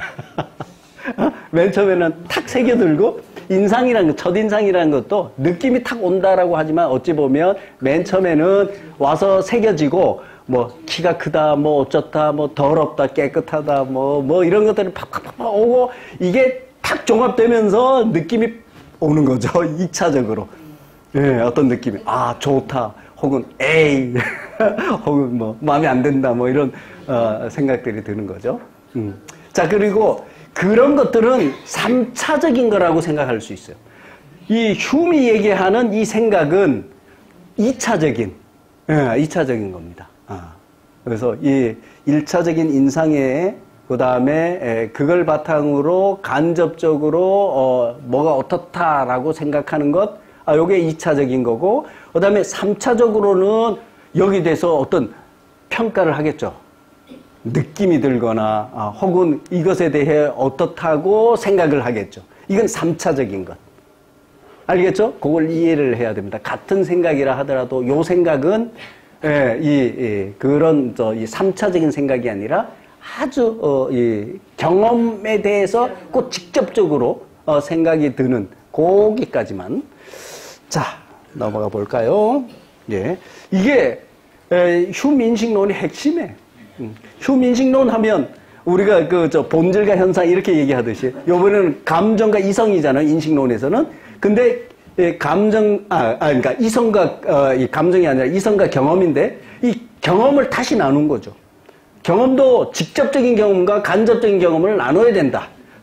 맨 처음에는 탁 새겨들고, 인상이라는 것, 첫인상이라는 것도 느낌이 탁 온다라고 하지만 어찌 보면 맨 처음에는 와서 새겨지고, 뭐, 키가 크다, 뭐, 어쩌다, 뭐, 더럽다, 깨끗하다, 뭐, 뭐, 이런 것들이 팍팍팍 오고, 이게 탁 종합되면서 느낌이 오는 거죠. 이차적으로. 예, 어떤 느낌이, 아, 좋다. 혹은, 에이. 혹은 뭐, 마음에 안 든다. 뭐, 이런, 어, 생각들이 드는 거죠. 음. 자, 그리고 그런 것들은 삼차적인 거라고 생각할 수 있어요. 이 휴미 얘기하는 이 생각은 이차적인, 예, 이차적인 겁니다. 아. 그래서 이 일차적인 인상에 그 다음에 그걸 바탕으로 간접적으로 어 뭐가 어떻다라고 생각하는 것, 아 요게 이차적인 거고, 그 다음에 삼차적으로는 여기 대해서 어떤 평가를 하겠죠. 느낌이 들거나 아, 혹은 이것에 대해 어떻다고 생각을 하겠죠. 이건 삼차적인 것. 알겠죠? 그걸 이해를 해야 됩니다. 같은 생각이라 하더라도 요 생각은 예, 이, 이 그런 저 이 삼차적인 생각이 아니라 아주 어, 이 경험에 대해서 꼭 직접적으로 어, 생각이 드는 거기까지만. 자, 넘어가 볼까요? 예, 이게 에, 휴민식론의 핵심이에요. 음, 휴민식론 하면 우리가 그 저 본질과 현상 이렇게 얘기하듯이 요번에는 감정과 이성이잖아요. 인식론에서는. 근데 예, 감정 아, 아 그러니까 이성과 어, 이 감정이 아니라 이성과 경험인데 이 경험을 다시 나눈 거죠. 경험도 직접적인 경험과 간접적인 경험을 나눠야 된다.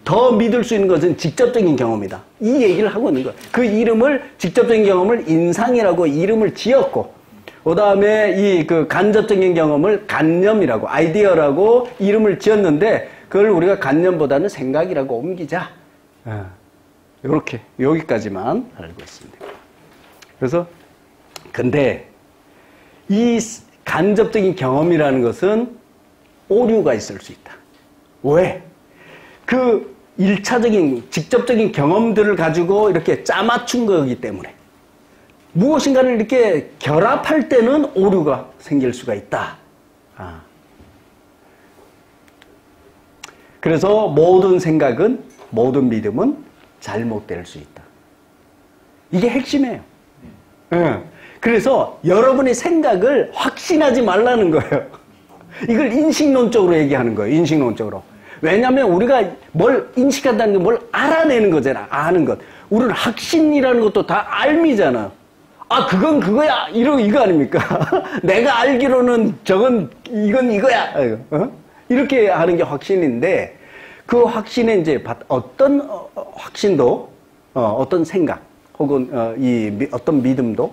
더 믿을 수 있는 것은 직접적인 경험이다. 이 얘기를 하고 있는 거예요. 그 이름을, 직접적인 경험을 인상이라고 이름을 지었고, 그 다음에 이 그 간접적인 경험을 간념이라고, 아이디어라고 이름을 지었는데, 그걸 우리가 간념보다는 생각이라고 옮기자. 이렇게, 여기까지만 알고 있습니다. 그래서, 근데, 이 간접적인 경험이라는 것은 오류가 있을 수 있다. 왜? 그 일차적인, 직접적인 경험들을 가지고 이렇게 짜맞춘 거기 때문에 무엇인가를 이렇게 결합할 때는 오류가 생길 수가 있다. 아. 그래서 모든 생각은, 모든 믿음은 잘못될 수 있다. 이게 핵심이에요. 네. 그래서 여러분의 생각을 확신하지 말라는 거예요. 이걸 인식론적으로 얘기하는 거예요. 인식론적으로. 왜냐하면 우리가 뭘 인식한다는 게 뭘 알아내는 거잖아. 아는 것. 우리는 확신이라는 것도 다 알미잖아. 아, 그건 그거야. 이러, 이거 아닙니까? 내가 알기로는 저건, 이건 이거야. 어? 이렇게 하는 게 확신인데, 그 확신에 이제 어떤 확신도, 어, 어떤 생각, 혹은 어, 이 어떤 믿음도,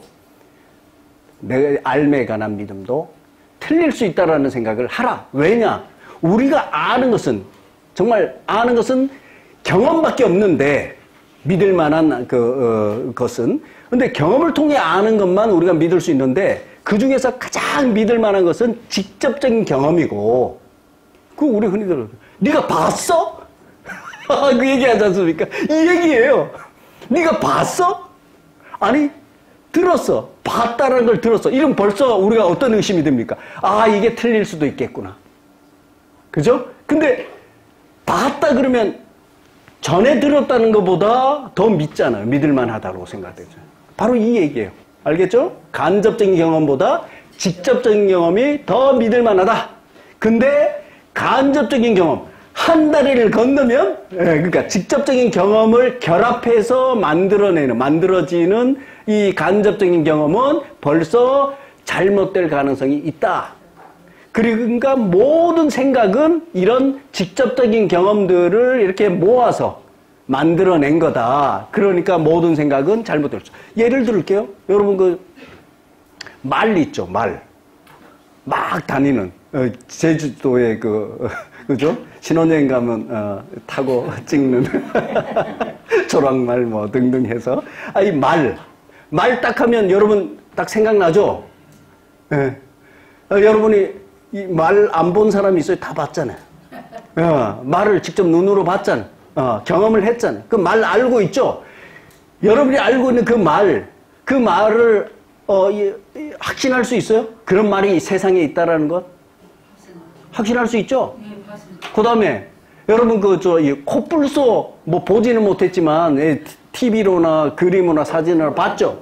내 알매에 관한 믿음도 틀릴 수 있다라는 생각을 하라. 왜냐? 우리가 아는 것은, 정말 아는 것은 경험밖에 없는데, 믿을 만한 그, 어, 것은. 근데 경험을 통해 아는 것만 우리가 믿을 수 있는데, 그 중에서 가장 믿을 만한 것은 직접적인 경험이고, 그 우리 흔히들, 네가 봤어? 그 얘기 하지 않습니까? 이 얘기예요. 네가 봤어? 아니, 들었어. 봤다는 걸 들었어. 이러면 벌써 우리가 어떤 의심이 듭니까? 아, 이게 틀릴 수도 있겠구나. 그죠? 근데 봤다 그러면 전에 들었다는 것보다 더 믿잖아요. 믿을만 하다고 생각되죠. 바로 이 얘기예요. 알겠죠? 간접적인 경험보다 직접적인 경험이 더 믿을만 하다. 근데 간접적인 경험, 한 다리를 건너면, 예, 그러니까 직접적인 경험을 결합해서 만들어내는, 만들어지는 이 간접적인 경험은 벌써 잘못될 가능성이 있다. 그러니까 모든 생각은 이런 직접적인 경험들을 이렇게 모아서 만들어낸 거다. 그러니까 모든 생각은 잘못될 수. 예를 들을게요. 여러분 그 말 있죠, 말. 막 다니는 어, 제주도에 그 어, 그죠? 신혼여행 가면 어, 타고 찍는 조랑말 뭐 등등 해서 아, 이 말. 말 딱 하면 여러분 딱 생각나죠? 예. 어, 여러분이 이 말 안 본 사람이 있어요? 다 봤잖아요. 어, 말을 직접 눈으로 봤잖아요. 어, 경험을 했잖아요. 그 말 알고 있죠? 여러분이 알고 있는 그 말, 그 말을 어, 이, 이, 확신할 수 있어요? 그런 말이 세상에 있다라는 것? 확신할 수 있죠? 그 다음에 여러분 그 저 이 코뿔소 뭐 보지는 못했지만 티비로나 그림이나 사진으로 봤죠?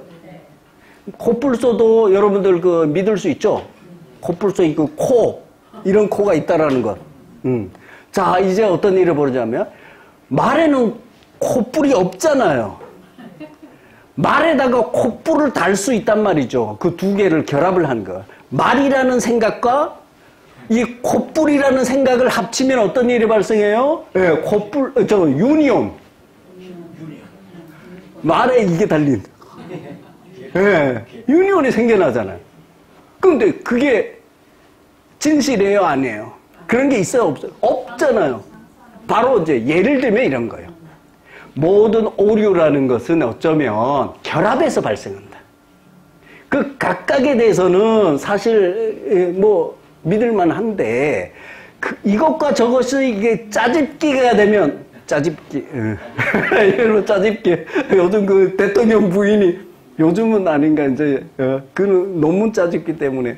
코뿔소도 여러분들 그 믿을 수 있죠? 코뿔소 이 그 코, 이런 코가 있다라는 것. 음. 자, 이제 어떤 일이 벌어지냐면 말에는 코뿔이 없잖아요. 말에다가 콧불을 달 수 있단 말이죠. 그 두 개를 결합을 한 거. 말이라는 생각과 이 콧불이라는 생각을 합치면 어떤 일이 발생해요? 예, 네, 콧불, 저, 유니온. 말에 이게 달린. 예, 네, 유니온이 생겨나잖아요. 근데 그게 진실이에요, 아니에요? 그런 게 있어요, 없어요? 없잖아요. 바로 이제 예를 들면 이런 거예요. 모든 오류라는 것은 어쩌면 결합에서 발생한다. 그 각각에 대해서는 사실 뭐 믿을만 한데 그 이것과 저것이 이게 짜집기가 되면 짜집기 이걸로 짜집기 요즘 그 대통령 부인이 요즘은 아닌가 이제 그 논문 짜집기 때문에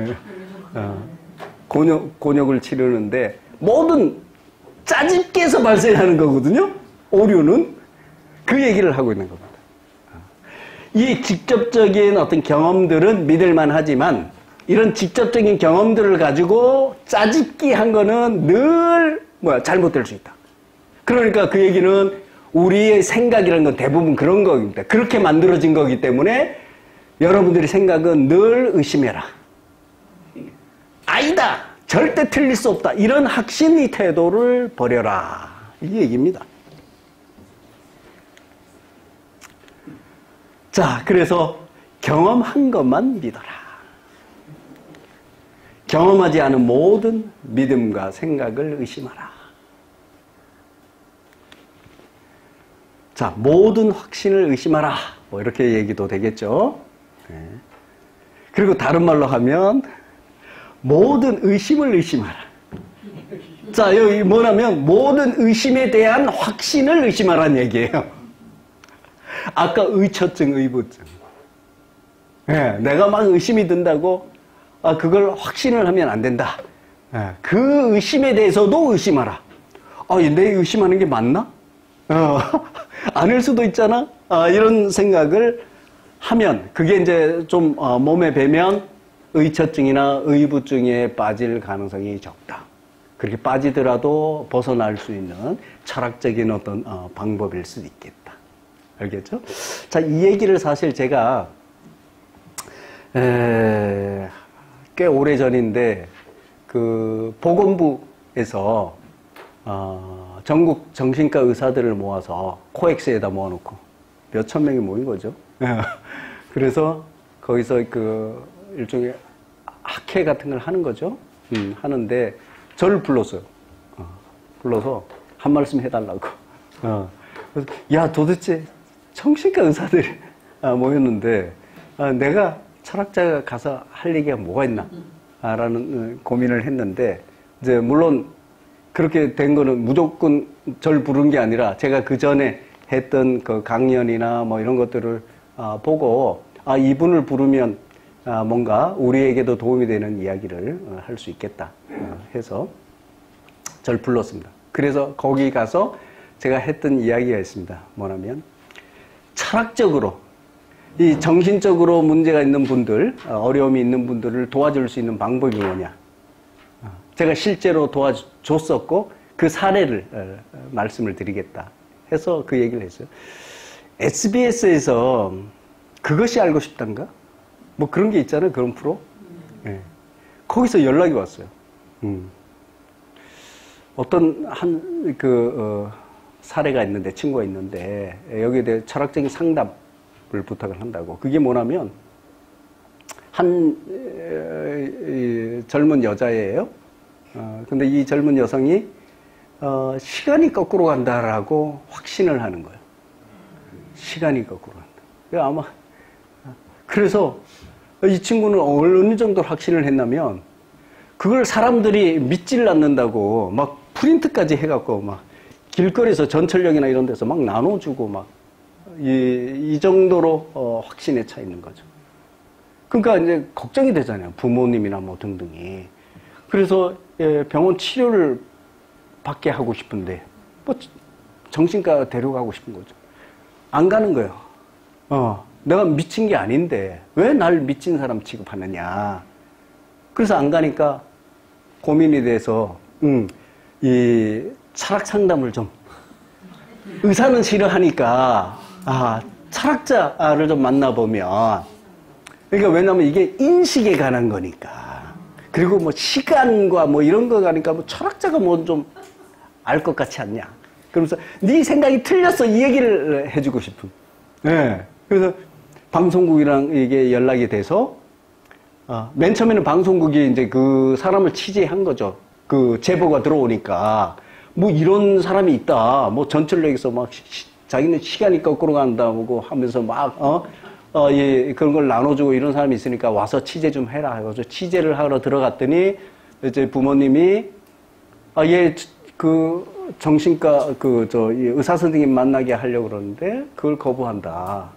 곤욕 곤욕을 치르는데 모든 짜집기에서 발생하는 거거든요. 오류는 그 얘기를 하고 있는 겁니다. 이 직접적인 어떤 경험들은 믿을만 하지만 이런 직접적인 경험들을 가지고 짜집기 한 거는 늘 뭐야 잘못될 수 있다. 그러니까 그 얘기는 우리의 생각이라는 건 대부분 그런 겁니다. 그렇게 만들어진 거기 때문에 여러분들의 생각은 늘 의심해라. 아니다. 절대 틀릴 수 없다. 이런 확신의 태도를 버려라. 이 얘기입니다. 자, 그래서 경험한 것만 믿어라. 경험하지 않은 모든 믿음과 생각을 의심하라. 자, 모든 확신을 의심하라. 뭐 이렇게 얘기도 되겠죠. 네. 그리고 다른 말로 하면 모든 의심을 의심하라. 자, 여기 뭐냐면 모든 의심에 대한 확신을 의심하라는 얘기예요. 아까 의처증, 의부증. 네, 내가 막 의심이 든다고 아, 그걸 확신을 하면 안 된다. 네, 그 의심에 대해서도 의심하라. 아, 내 의심하는 게 맞나? 어, 아닐 수도 있잖아. 아, 이런 생각을 하면 그게 이제 좀 어, 몸에 배면 의처증이나 의부증에 빠질 가능성이 적다. 그렇게 빠지더라도 벗어날 수 있는 철학적인 어떤 어, 방법일 수도 있겠다. 알겠죠? 자, 이 얘기를 사실 제가 에, 꽤 오래 전인데 그 보건부에서 어, 전국 정신과 의사들을 모아서 코엑스에다 모아놓고 몇천 명이 모인 거죠. 그래서 거기서 그 일종의 학회 같은 걸 하는 거죠. 음, 하는데 저를 불렀어요. 어, 불러서 한 말씀 해달라고. 어, 그래서 야, 도대체 정신과 의사들이 아, 모였는데 아, 내가 철학자가 가서 할 얘기가 뭐가 있나? 아, 라는 고민을 했는데 이제 물론 그렇게 된 거는 무조건 절 부른 게 아니라 제가 그 전에 했던 그 강연이나 뭐 이런 것들을 아, 보고 아, 이분을 부르면 아, 뭔가 우리에게도 도움이 되는 이야기를 어, 할 수 있겠다 어, 해서 절 불렀습니다. 그래서 거기 가서 제가 했던 이야기가 있습니다. 뭐냐면 철학적으로 이 정신적으로 문제가 있는 분들, 어려움이 있는 분들을 도와줄 수 있는 방법이 뭐냐. 제가 실제로 도와줬었고 그 사례를 말씀을 드리겠다 해서 그 얘기를 했어요. 에스비에스에서 그것이 알고 싶단가? 뭐 그런 게 있잖아요. 그런 프로. 네. 거기서 연락이 왔어요. 음. 어떤 한 그 어, 사례가 있는데 친구가 있는데 여기에 대해 철학적인 상담 을 부탁을 한다고. 그게 뭐냐면 한 에, 에, 젊은 여자예요. 어, 근데 이 젊은 여성이 어, 시간이 거꾸로 간다라고 확신을 하는 거예요. 시간이 거꾸로 간다. 아마 그래서 이 친구는 어느 정도 확신을 했냐면 그걸 사람들이 믿질 않는다고 막 프린트까지 해갖고 막 길거리에서 전철역이나 이런 데서 막 나눠주고 막 이, 이 정도로 어, 확신에 차 있는 거죠. 그러니까 이제 걱정이 되잖아요. 부모님이나 뭐 등등이. 그래서 예, 병원 치료를 받게 하고 싶은데 뭐 정신과 데려가고 싶은 거죠. 안 가는 거예요. 어, 내가 미친 게 아닌데 왜 날 미친 사람 취급하느냐. 그래서 안 가니까 고민이 돼서 음, 이 철학 상담을 좀 의사는 싫어하니까 아, 철학자를 좀 만나보면, 그러니까 왜냐면 이게 인식에 관한 거니까. 그리고 뭐 시간과 뭐 이런 거 가니까 뭐 철학자가 뭐 좀 알 것 같지 않냐. 그러면서 네 생각이 틀렸어. 이 얘기를 해주고 싶은. 예. 네. 그래서 방송국이랑 이게 연락이 돼서, 어, 맨 처음에는 방송국이 이제 그 사람을 취재한 거죠. 그 제보가 들어오니까. 뭐 이런 사람이 있다. 뭐 전철역에서 막 시, 자기는 시간이 거꾸로 간다고 하면서 막, 어, 어, 예, 그런 걸 나눠주고 이런 사람이 있으니까 와서 취재 좀 해라. 해서 취재를 하러 들어갔더니 이제 부모님이, 아, 얘, 그, 정신과, 그, 저, 의사 선생님 만나게 하려고 그러는데 그걸 거부한다.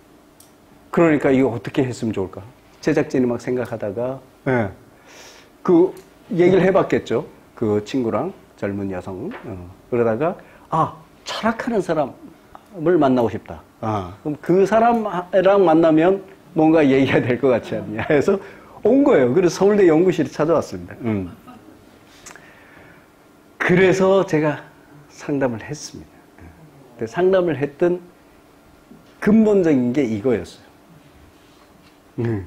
그러니까 이거 어떻게 했으면 좋을까? 제작진이 막 생각하다가, 예. 네. 그, 얘기를 해봤겠죠. 그 친구랑. 젊은 여성. 어. 그러다가 아, 철학하는 사람을 만나고 싶다. 아, 그럼 그 사람랑 만나면 뭔가 얘기가 될 것 같지 않냐 해서 온 거예요. 그래서 서울대 연구실에 찾아왔습니다. 음. 그래서 제가 상담을 했습니다. 근데 상담을 했던 근본적인 게 이거였어요. 음.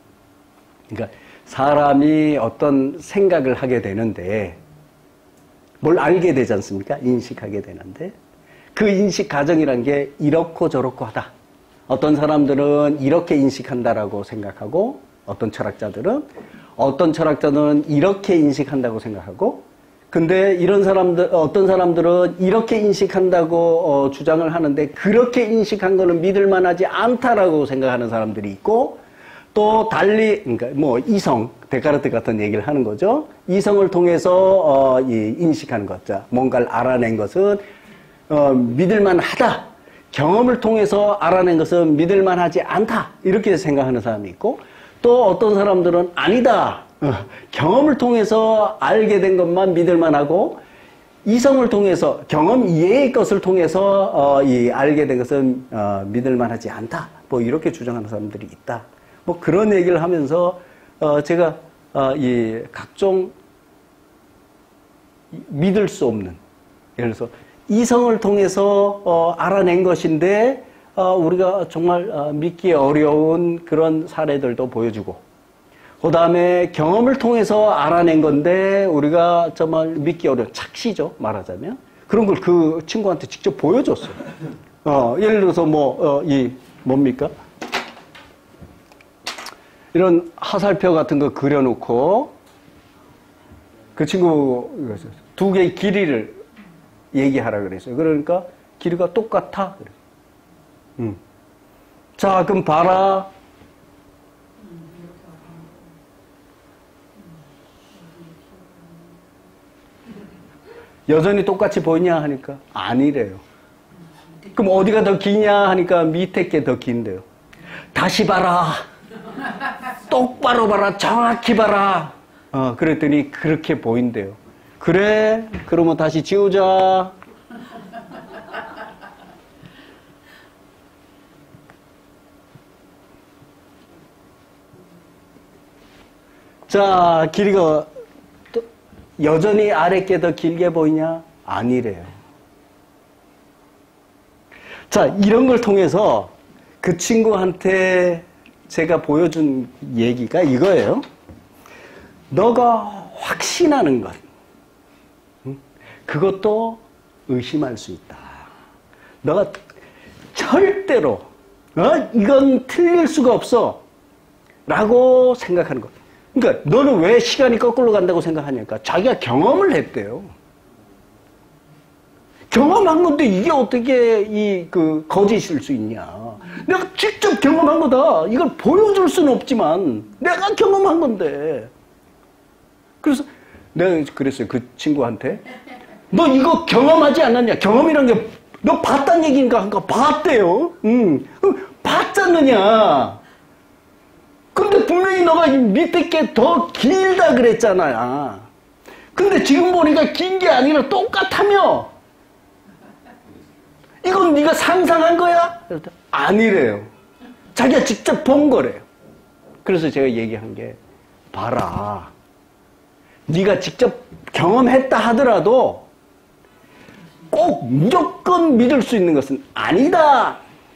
그러니까 사람이 어떤 생각을 하게 되는데 뭘 알게 되지 않습니까? 인식하게 되는데 그 인식 과정이란 게 이렇고 저렇고 하다. 어떤 사람들은 이렇게 인식한다라고 생각하고 어떤 철학자들은 어떤 철학자들은 이렇게 인식한다고 생각하고 근데 이런 사람들 어떤 사람들은 이렇게 인식한다고 어, 주장을 하는데 그렇게 인식한 거는 믿을 만하지 않다라고 생각하는 사람들이 있고 또 달리 그러니까 뭐 이성 데카르트 같은 얘기를 하는 거죠. 이성을 통해서 어, 이 인식하는 것, 자, 뭔가를 알아낸 것은 어, 믿을만하다. 경험을 통해서 알아낸 것은 믿을만하지 않다. 이렇게 생각하는 사람이 있고 또 어떤 사람들은 아니다. 어, 경험을 통해서 알게 된 것만 믿을만하고 이성을 통해서 경험 이외의 것을 통해서 어, 이 알게 된 것은 어, 믿을만하지 않다. 뭐 이렇게 주장하는 사람들이 있다. 뭐 그런 얘기를 하면서 어, 제가 어, 이 각종 믿을 수 없는 예를 들어서 이성을 통해서 어, 알아낸 것인데 어, 우리가 정말 어, 믿기 어려운 그런 사례들도 보여주고 그 다음에 경험을 통해서 알아낸 건데 우리가 정말 믿기 어려운 착시죠 말하자면 그런 걸 그 친구한테 직접 보여줬어요. 어, 예를 들어서 뭐 어, 이 뭡니까? 이런 화살표 같은 거 그려놓고 그 친구 두 개의 길이를 얘기하라 그랬어요. 그러니까 길이가 똑같아. 그래. 음. 자, 그럼 봐라. 여전히 똑같이 보이냐 하니까 아니래요. 그럼 어디가 더 기냐 하니까 밑에 게 더 긴데요. 다시 봐라. 똑바로 봐라. 정확히 봐라. 어, 그랬더니 그렇게 보인대요. 그래? 그러면 다시 지우자. 자, 길이가 또 여전히 아래 게 더 길게 보이냐? 아니래요. 자, 이런 걸 통해서 그 친구한테 제가 보여준 얘기가 이거예요. 너가 확신하는 것, 그것도 의심할 수 있다. 너가 절대로 어? 이건 틀릴 수가 없어 라고 생각하는 것. 그러니까 너는 왜 시간이 거꾸로 간다고 생각하냐니까 자기가 경험을 했대요. 경험한 건데 이게 어떻게 이 그 거짓일 수 있냐. 내가 직접 경험한 거다. 이걸 보여줄 수는 없지만 내가 경험한 건데. 그래서 내가 그랬어요. 그 친구한테. 너 이거 경험하지 않았냐? 경험이란 게 너 봤단 얘기인가? 하니까 봤대요. 응. 봤잖느냐. 근데 분명히 너가 밑에 게 더 길다 그랬잖아. 근데 지금 보니까 긴 게 아니라 똑같다며. 이건 네가 상상한 거야? 아니래요. 자기가 직접 본 거래요. 그래서 제가 얘기한 게 봐라. 네가 직접 경험했다 하더라도 꼭 무조건 믿을 수 있는 것은 아니다.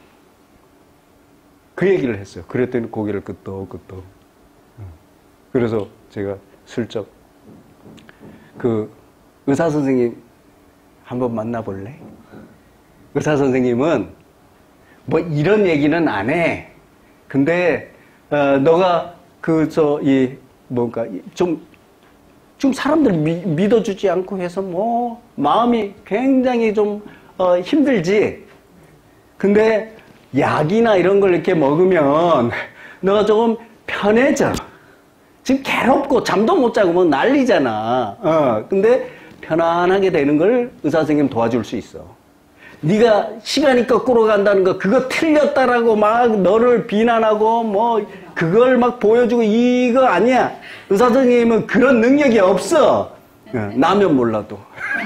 그 얘기를 했어요. 그랬더니 고개를 끄덕끄덕. 그래서 제가 슬쩍 그 의사 선생님 한번 만나볼래? 의사 선생님은 뭐 이런 얘기는 안 해. 근데 어, 너가 그 저 이 뭔가 좀 좀 사람들이 미, 믿어주지 않고 해서 뭐 마음이 굉장히 좀 어, 힘들지. 근데 약이나 이런 걸 이렇게 먹으면 너가 조금 편해져. 지금 괴롭고 잠도 못 자고 뭐 난리잖아. 어, 근데 편안하게 되는 걸 의사 선생님 도와줄 수 있어. 네가 시간이 거꾸로 간다는 거 그거 틀렸다라고 막 너를 비난하고 뭐 그걸 막 보여주고 이거 아니야. 의사 선생님은 그런 능력이 없어. 나면 몰라도.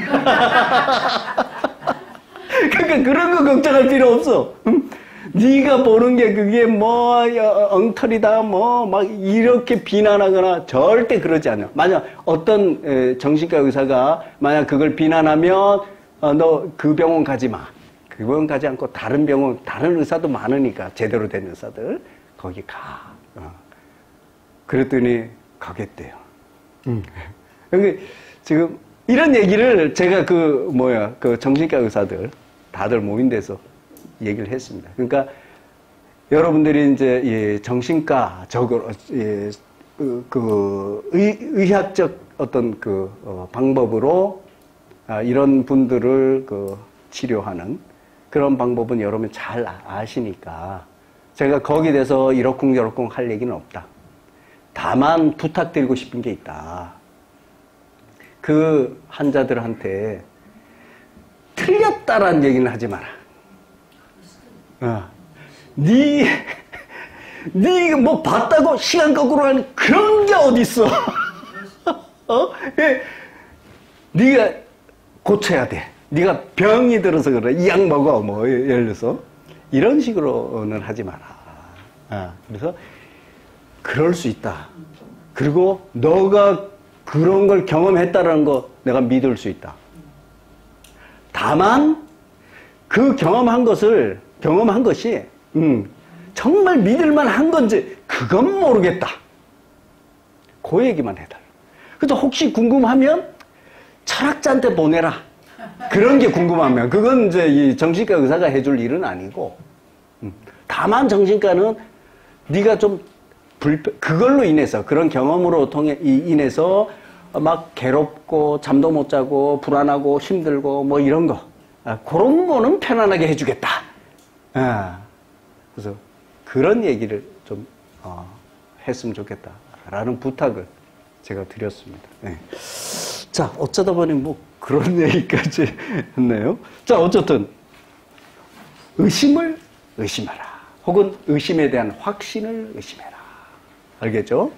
그러니까 그런 거 걱정할 필요 없어. 응? 네가 보는 게 그게 뭐 엉터리다 뭐 막 이렇게 비난하거나 절대 그러지 않아. 만약 어떤 정신과 의사가 만약 그걸 비난하면 어, 너 그 병원 가지 마. 그 병원 가지 않고 다른 병원, 다른 의사도 많으니까 제대로 된 의사들 거기 가. 어. 그랬더니 가겠대요. 음. 그러니까 지금 이런 얘기를 제가 그, 뭐야, 그 정신과 의사들, 다들 모인 데서 얘기를 했습니다. 그러니까, 여러분들이 이제, 예, 정신과적으로, 예, 그, 그 의, 의학적 어떤 그, 어, 방법으로, 아, 이런 분들을 그, 치료하는 그런 방법은 여러분이 잘 아시니까, 제가 거기에 대해서 이러쿵저러쿵 할 얘기는 없다. 다만 부탁드리고 싶은 게 있다. 그 환자들한테 틀렸다라는 얘기는 하지 마라. 어. 니, 니 뭐 봤다고 시간 거꾸로 하는 그런 게 어딨어. 어? 예. 니가 고쳐야 돼. 니가 병이 들어서 그래. 이 약 먹어. 뭐, 예를 들어서. 이런 식으로는 하지 마라. 어. 그래서, 그럴 수 있다. 그리고 너가 그런 걸 경험했다라는 거 내가 믿을 수 있다. 다만 그 경험한 것을 경험한 것이 음, 정말 믿을만 한 건지 그건 모르겠다. 그 얘기만 해달라. 그래서 혹시 궁금하면 철학자한테 보내라. 그런 게 궁금하면 그건 이제 이 정신과 의사가 해줄 일은 아니고 음, 다만 정신과는 네가 좀 불편, 그걸로 인해서, 그런 경험으로 통해, 인해서 막 괴롭고, 잠도 못 자고, 불안하고, 힘들고, 뭐 이런 거. 아, 그런 거는 편안하게 해주겠다. 아, 그래서 그런 얘기를 좀, 어, 했으면 좋겠다. 라는 부탁을 제가 드렸습니다. 네. 자, 어쩌다 보니 뭐 그런 얘기까지 했네요. 자, 어쨌든, 의심을 의심하라. 혹은 의심에 대한 확신을 의심해라. 알겠죠?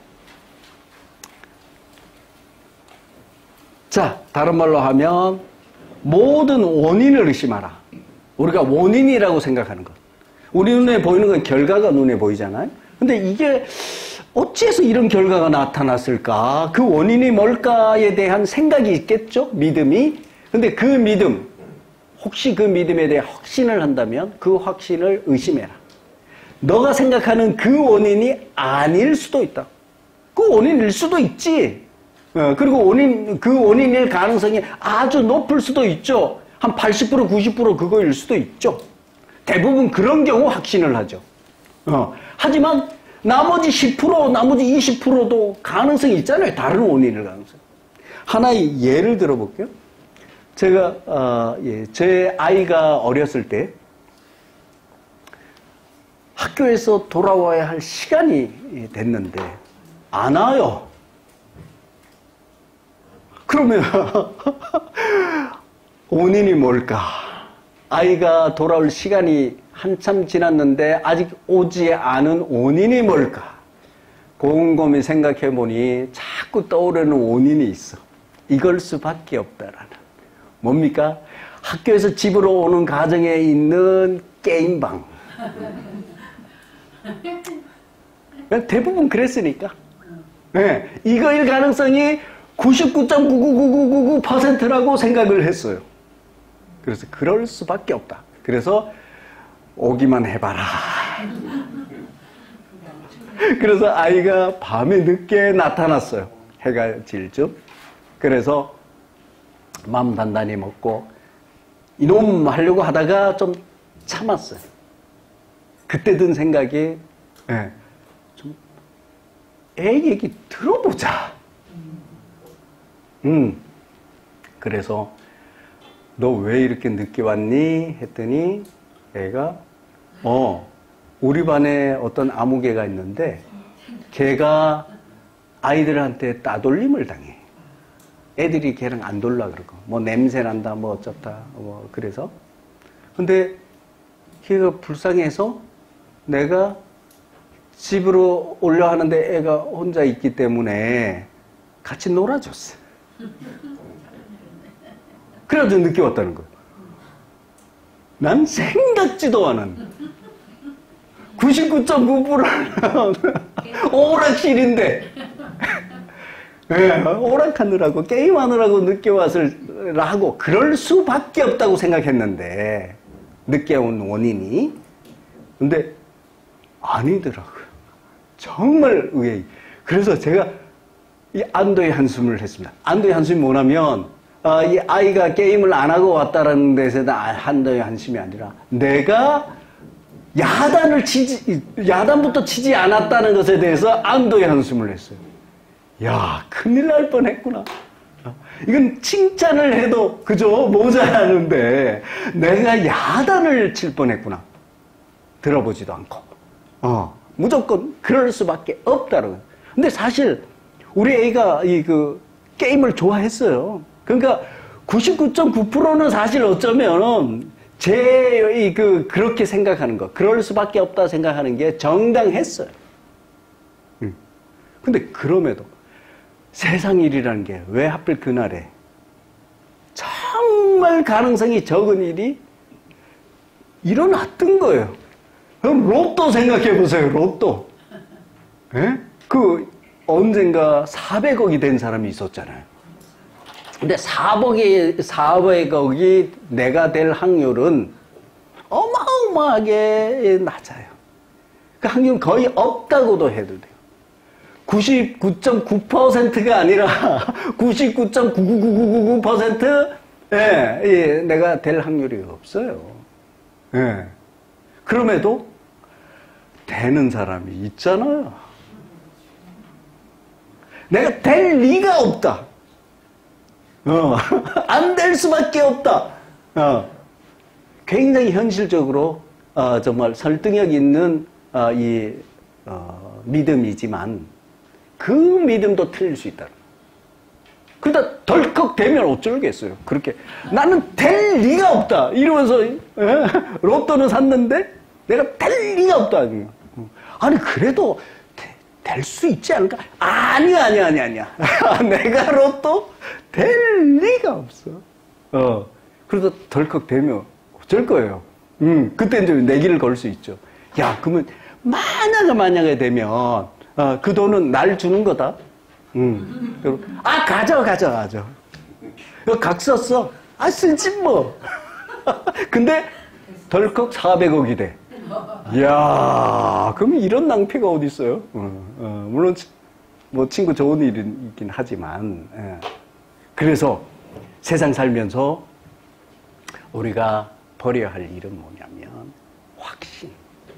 자, 다른 말로 하면 모든 원인을 의심하라. 우리가 원인이라고 생각하는 것. 우리 눈에 보이는 건 결과가 눈에 보이잖아요. 근데 이게 어찌해서 이런 결과가 나타났을까? 그 원인이 뭘까에 대한 생각이 있겠죠? 믿음이. 근데 그 믿음, 혹시 그 믿음에 대해 확신을 한다면 그 확신을 의심해라. 너가 생각하는 그 원인이 아닐 수도 있다. 그 원인일 수도 있지. 어, 그리고 원인, 그 원인일 가능성이 아주 높을 수도 있죠. 한 팔십 퍼센트, 구십 퍼센트 그거일 수도 있죠. 대부분 그런 경우 확신을 하죠. 어, 하지만 나머지 십 퍼센트, 나머지 이십 퍼센트도 가능성이 있잖아요. 다른 원인일 가능성. 하나의 예를 들어볼게요. 제가, 어, 예, 제 아이가 어렸을 때 학교에서 돌아와야 할 시간이 됐는데 안 와요. 그러면 원인이 뭘까? 아이가 돌아올 시간이 한참 지났는데 아직 오지 않은 원인이 뭘까? 곰곰이 생각해보니 자꾸 떠오르는 원인이 있어. 이걸 수밖에 없다라는. 뭡니까? 학교에서 집으로 오는 과정에 있는 게임방. 대부분 그랬으니까. 네, 이거일 가능성이 구십구 점 구구구구구구 퍼센트라고 생각을 했어요. 그래서 그럴 수밖에 없다. 그래서 오기만 해봐라. 그래서 아이가 밤에 늦게 나타났어요. 해가 질 쯤. 그래서 마음 단단히 먹고 이놈 하려고 하다가 좀 참았어요. 그때 든 생각이 예, 좀 애 얘기 들어보자. 음, 그래서 너 왜 이렇게 늦게 왔니? 했더니 애가 어 우리 반에 어떤 아무개가 있는데 걔가 아이들한테 따돌림을 당해. 애들이 걔랑 안 놀라 그러고 뭐 냄새 난다 뭐 어쩌다 뭐 그래서 근데 걔가 불쌍해서 내가 집으로 올려 하는데 애가 혼자 있기 때문에 같이 놀아줬어. 그래가지고 늦게 왔다는 거예요. 난 생각지도 않은 구십구 점 구 퍼센트는 오락실인데 네, 오락하느라고 게임하느라고 늦게 왔을 하고 그럴 수밖에 없다고 생각했는데 늦게 온 원인이 근데 아니더라고요. 정말 의외의. 그래서 제가 이 안도의 한숨을 했습니다. 안도의 한숨이 뭐냐면 어, 이 아이가 게임을 안 하고 왔다라는 데서 한도의 한심이 아니라 내가 야단을 치지, 야단부터 치지 않았다는 것에 대해서 안도의 한숨을 했어요. 야, 큰일 날 뻔했구나. 이건 칭찬을 해도 그저 모자라는데 내가 야단을 칠 뻔했구나. 들어보지도 않고. 어, 무조건 그럴 수밖에 없다는 거예요. 근데 사실 우리 애가 이 그 게임을 좋아했어요. 그러니까 구십구 점 구 퍼센트는 사실 어쩌면 제 이 그 그렇게 생각하는 거, 그럴 수밖에 없다 생각하는 게 정당했어요. 음. 근데 그럼에도 세상 일이라는 게 왜 하필 그날에 정말 가능성이 적은 일이 일어났던 거예요. 그럼 로또 생각해 보세요. 로또. 예? 그 언젠가 사백억이 된 사람이 있었잖아요. 근데 사백억이, 사백억이 내가 될 확률은 어마어마하게 낮아요. 그 확률은 거의 없다고도 해도 돼요. 구십구 점 구 퍼센트가 아니라 구십구 점 구구구구구 퍼센트 예, 예, 내가 될 확률이 없어요. 예. 그럼에도 되는 사람이 있잖아요. 내가 될 리가 없다. 어, 안 될 수밖에 없다. 어, 굉장히 현실적으로 어, 정말 설득력 있는 어, 이 어, 믿음이지만 그 믿음도 틀릴 수 있다. 그러다 덜컥 되면 어쩔겠어요. 그렇게 나는 될 리가 없다 이러면서 에? 로또는 샀는데 내가 될 리가 없다. 아니 그래도 될 수 있지 않을까? 아니야 아니야 아니야 아니야. 내가 로또 될 리가 없어. 어 그러다 덜컥 되면 어쩔 거예요. 음 그때 이제 내기를 걸 수 있죠. 야 그러면 만약에 만약에 되면 어, 그 돈은 날 주는 거다. 음. 아, 가져, 가져, 가져. 이거 각 썼어. 아, 쓰지 뭐. 근데 덜컥 사백억이 돼. 이야, 그럼 이런 낭패가 어디 있어요? 어, 어, 물론 뭐 친구 좋은 일이긴 하지만. 예. 그래서 세상 살면서 우리가 버려야 할 일은 뭐냐면 확신.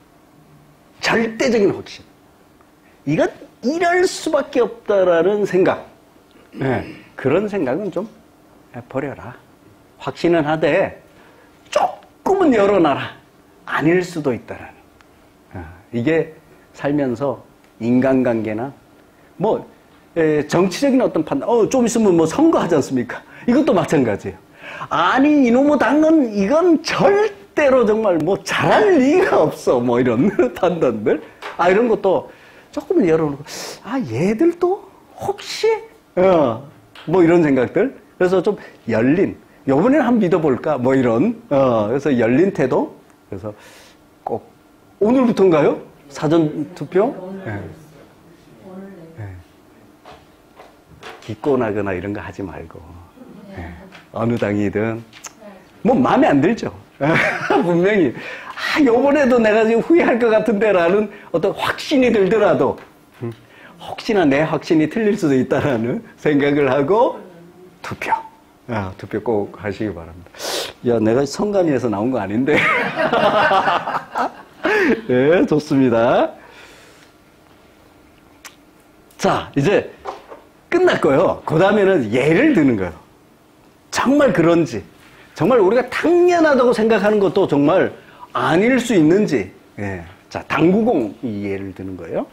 절대적인 확신. 이건 이럴 수밖에 없다라는 생각. 네, 그런 생각은 좀 버려라. 확신은 하되 조금은 열어놔라. 아닐 수도 있다라는. 이게 살면서 인간관계나 뭐 에, 정치적인 어떤 판단. 어, 좀 있으면 뭐 선거하지 않습니까? 이것도 마찬가지예요. 아니 이놈의 당은 이건 절대로 정말 뭐 잘할 리가 없어. 뭐 이런 판단들. 아 이런 것도 조금 열어놓고, 아, 얘들도 혹시, 어, 뭐 이런 생각들. 그래서 좀 열린, 요번에는 한번 믿어볼까? 뭐 이런, 어, 그래서 열린 태도. 그래서 꼭, 오늘부터인가요? 사전 투표? 네. 네. 기권하거나 이런 거 하지 말고, 네. 어느 당이든, 뭐 마음에 안 들죠. 분명히. 아, 요번에도 내가 지금 후회할 것 같은데라는 어떤 확신이 들더라도, 혹시나 내 확신이 틀릴 수도 있다라는 생각을 하고, 투표. 아, 투표 꼭 하시기 바랍니다. 야, 내가 성관위에서 나온 거 아닌데. 네, 좋습니다. 자, 이제 끝났고요. 그 다음에는 예를 드는 거예요. 정말 그런지, 정말 우리가 당연하다고 생각하는 것도 정말 아닐 수 있는지. 예. 자, 당구공 이 예를 드는 거예요.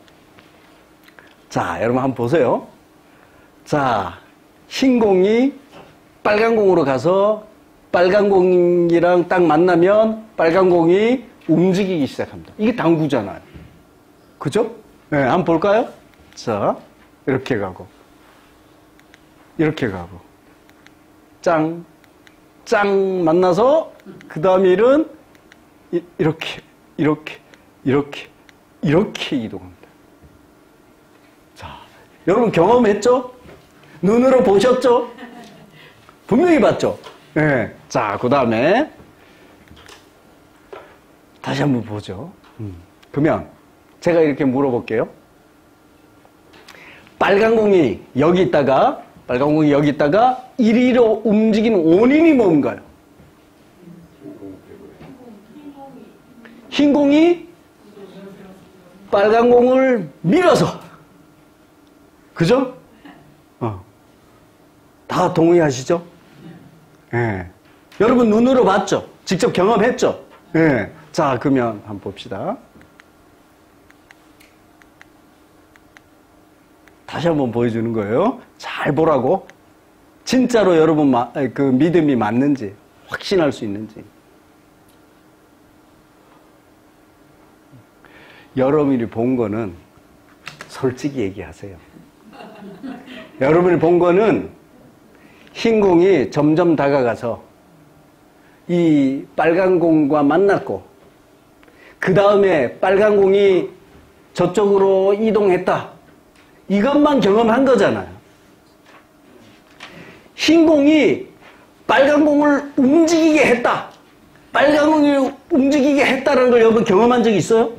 자, 여러분 한번 보세요. 자, 흰 공이 빨간 공으로 가서 빨간 공이랑 딱 만나면 빨간 공이 움직이기 시작합니다. 이게 당구잖아요. 그죠? 예, 한번 볼까요? 자, 이렇게 가고 이렇게 가고 짱, 짱 만나서 그 다음 일은 이, 이렇게, 이렇게, 이렇게, 이렇게 이동합니다. 자, 여러분 경험했죠? 눈으로 보셨죠? 분명히 봤죠? 예. 네. 자, 그 다음에 다시 한번 보죠. 음. 그러면 제가 이렇게 물어볼게요. 빨간 공이 여기 있다가 빨간 공이 여기 있다가 이리로 움직이는 원인이 뭔가요? 흰 공이 빨간 공을 밀어서. 그죠? 어. 다 동의하시죠? 예. 네. 여러분 눈으로 봤죠? 직접 경험했죠? 예. 네. 자, 그러면 한번 봅시다. 다시 한번 보여주는 거예요. 잘 보라고. 진짜로 여러분 마, 그 믿음이 맞는지 확신할 수 있는지. 여러분이 본 거는 솔직히 얘기하세요. 여러분이 본 거는 흰 공이 점점 다가가서 이 빨간 공과 만났고 그 다음에 빨간 공이 저쪽으로 이동했다. 이것만 경험한 거잖아요. 흰 공이 빨간 공을 움직이게 했다. 빨간 공이 움직이게 했다는 걸 여러분 경험한 적 있어요?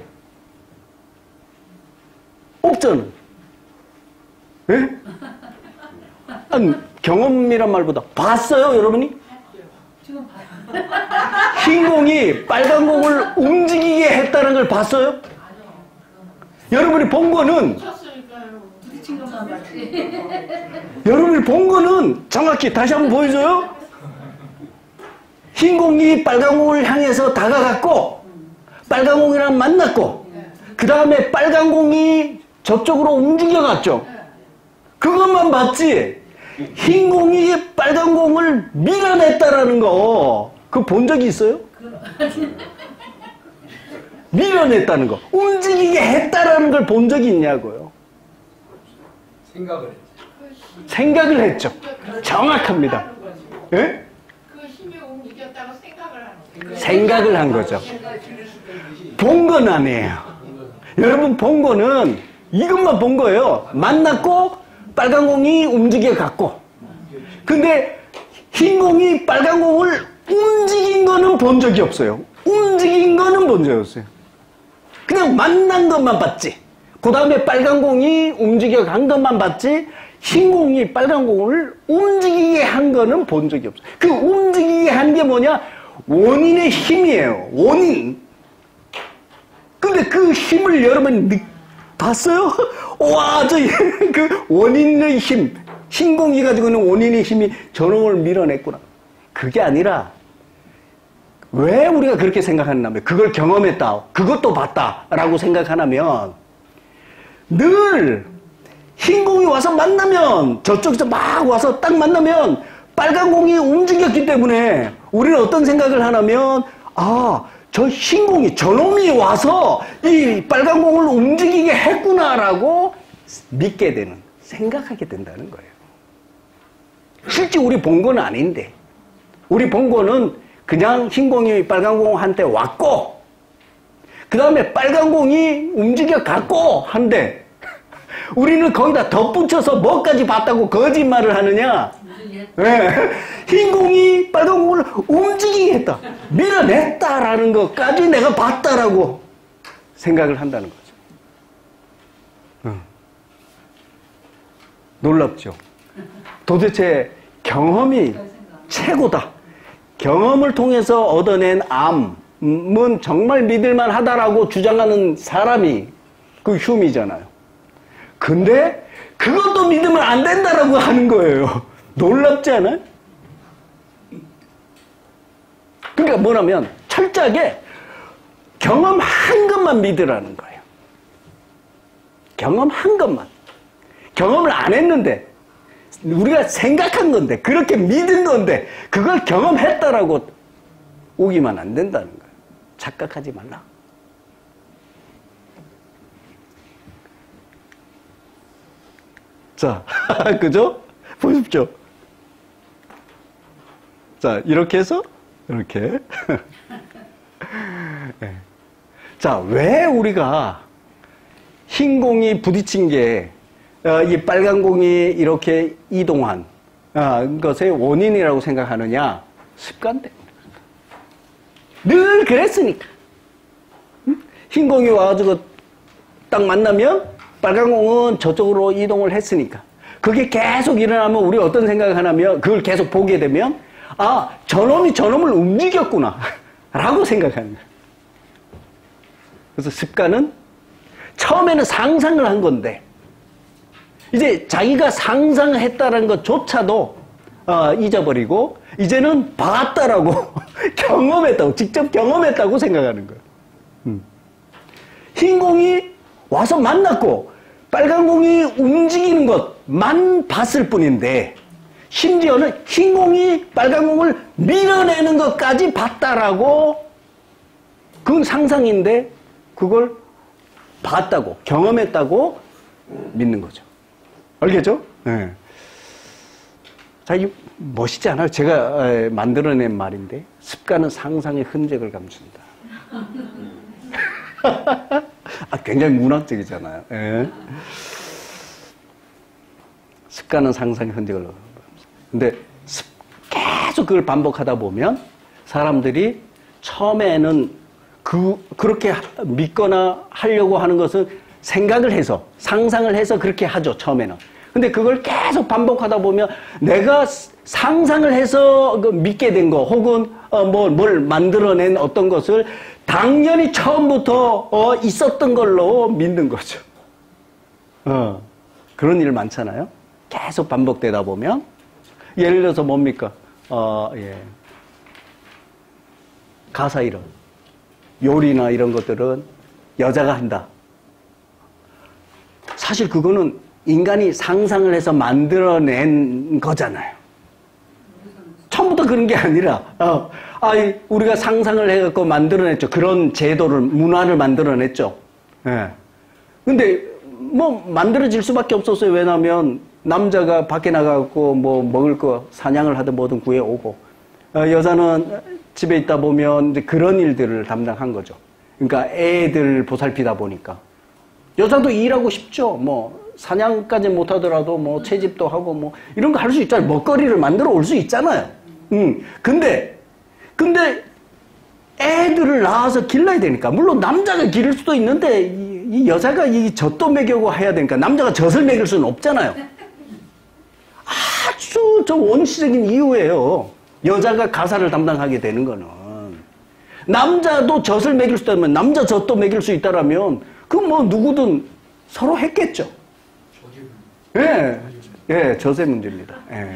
없잖아요. 예? 아니, 경험이란 말보다 봤어요, 여러분이? 지금 봤어요. 흰 공이 빨간 공을 움직이게 했다는 걸 봤어요? 여러분이 본 거는 부딪힌 것만 봤지. 여러분이 본 거는 정확히 다시 한번 보여줘요. 흰 공이 빨간 공을 향해서 다가갔고 빨간 공이랑 만났고 그 다음에 빨간 공이 저쪽으로 움직여갔죠. 그것만 봤지 흰 공이 빨간 공을 밀어냈다라는 거 그거 본 적이 있어요? 밀어냈다는 거 움직이게 했다라는 걸 본 적이 있냐고요. 생각을 했죠. 생각을 했죠. 정확합니다. 예? 그 힘이 움직였다고 생각을 하는 거예요. 생각을 한 거죠. 본 건 아니에요. 여러분 본 거는 이것만 본 거예요. 만났고 빨간 공이 움직여 갔고 근데 흰 공이 빨간 공을 움직인 거는 본 적이 없어요. 움직인 거는 본 적이 없어요. 그냥 만난 것만 봤지. 그 다음에 빨간 공이 움직여 간 것만 봤지 흰 공이 빨간 공을 움직이게 한 거는 본 적이 없어요. 그 움직이게 한 게 뭐냐? 원인의 힘이에요. 원인. 근데 그 힘을 여러분 느, 봤어요? 와, 저 그 원인의 힘. 흰 공이 가지고 있는 원인의 힘이 저놈을 밀어냈구나. 그게 아니라 왜 우리가 그렇게 생각하냐면 그걸 경험했다. 그것도 봤다라고 생각하냐면 늘 흰 공이 와서 만나면 저쪽에서 막 와서 딱 만나면 빨간 공이 움직였기 때문에 우리는 어떤 생각을 하냐면 아, 저 흰 공이 저놈이 와서 이 빨간 공을 움직이게 했구나라고 믿게 되는 생각하게 된다는 거예요. 실제 우리 본 건 아닌데 우리 본 거는 그냥 흰 공이 빨간 공한테 왔고 그 다음에 빨간 공이 움직여 갔고 한데 우리는 거기다 덧붙여서 뭐까지 봤다고 거짓말을 하느냐. 네. 흰 공이 빨간 공을 움직이게 했다. 밀어냈다라는 것까지 내가 봤다라고 생각을 한다는 거죠. 응. 놀랍죠. 도대체 경험이 최고다. 경험을 통해서 얻어낸 암은 정말 믿을만 하다라고 주장하는 사람이 그 휴미잖아요. 근데 그것도 믿으면 안 된다라고 하는 거예요. 놀랍지 않아요? 그러니까 뭐냐면 철저하게 경험한 것만 믿으라는 거예요. 경험한 것만. 경험을 안 했는데 우리가 생각한 건데 그렇게 믿은 건데 그걸 경험했다라고 오기만 안 된다는 거예요. 착각하지 말라. 자, 그죠? 보십시오. 자, 이렇게 해서 이렇게. 네. 자, 왜 우리가 흰 공이 부딪힌 게 이 빨간 공이 이렇게 이동한 것의 원인이라고 생각하느냐? 습관 때문에. 늘 그랬으니까. 흰 공이 와가지고 딱 만나면 빨간 공은 저쪽으로 이동을 했으니까. 그게 계속 일어나면 우리 어떤 생각을 하냐면 그걸 계속 보게 되면 아, 저놈이 저놈을 움직였구나 라고 생각하는 거예요. 그래서 습관은 처음에는 상상을 한 건데 이제 자기가 상상했다는 것조차도 어, 잊어버리고 이제는 봤다라고 경험했다고 직접 경험했다고 생각하는 거예요. 음. 흰 공이 와서 만났고 빨간 공이 움직이는 것만 봤을 뿐인데 심지어는 흰 공이 빨간 공을 밀어내는 것까지 봤다라고 그건 상상인데 그걸 봤다고 경험했다고 믿는 거죠. 알겠죠? 네. 자, 이 멋있지 않아요? 제가 만들어낸 말인데 습관은 상상의 흔적을 감춘다. 아, 굉장히 문학적이잖아요. 예. 습관은 상상의 흔적을 감춘다. 근데 계속 그걸 반복하다 보면 사람들이 처음에는 그, 그렇게 믿거나 하려고 하는 것은 생각을 해서, 상상을 해서 그렇게 하죠, 처음에는. 근데 그걸 계속 반복하다 보면 내가 상상을 해서 믿게 된 거, 혹은 어, 뭐, 뭘 만들어낸 어떤 것을 당연히 처음부터 어, 있었던 걸로 믿는 거죠. 어, 그런 일 많잖아요. 계속 반복되다 보면. 예를 들어서 뭡니까? 어, 예. 가사 이론. 요리나 이런 것들은 여자가 한다. 사실 그거는 인간이 상상을 해서 만들어낸 거잖아요. 처음부터 그런 게 아니라, 어, 아, 우리가 상상을 해갖고 만들어냈죠. 그런 제도를, 문화를 만들어냈죠. 예. 근데, 뭐, 만들어질 수밖에 없었어요. 왜냐면, 남자가 밖에 나가갖고, 뭐, 먹을 거, 사냥을 하든 뭐든 구해오고, 어, 여자는 집에 있다 보면, 이제 그런 일들을 담당한 거죠. 그러니까 애들 보살피다 보니까. 여자도 일하고 싶죠. 뭐, 사냥까지 못하더라도 뭐 채집도 하고 뭐 이런 거 할 수 있잖아요. 먹거리를 만들어 올 수 있잖아요. 음. 근데 근데 애들을 낳아서 길러야 되니까 물론 남자가 기를 수도 있는데 이, 이 여자가 이 젖도 먹이고 해야 되니까 남자가 젖을 먹일 수는 없잖아요. 아주 저 원시적인 이유예요. 여자가 가사를 담당하게 되는 거는 남자도 젖을 먹일 수 있다면 남자 젖도 먹일 수 있다라면 그 뭐 누구든 서로 했겠죠. 예, 예, 저세 문제입니다. 예.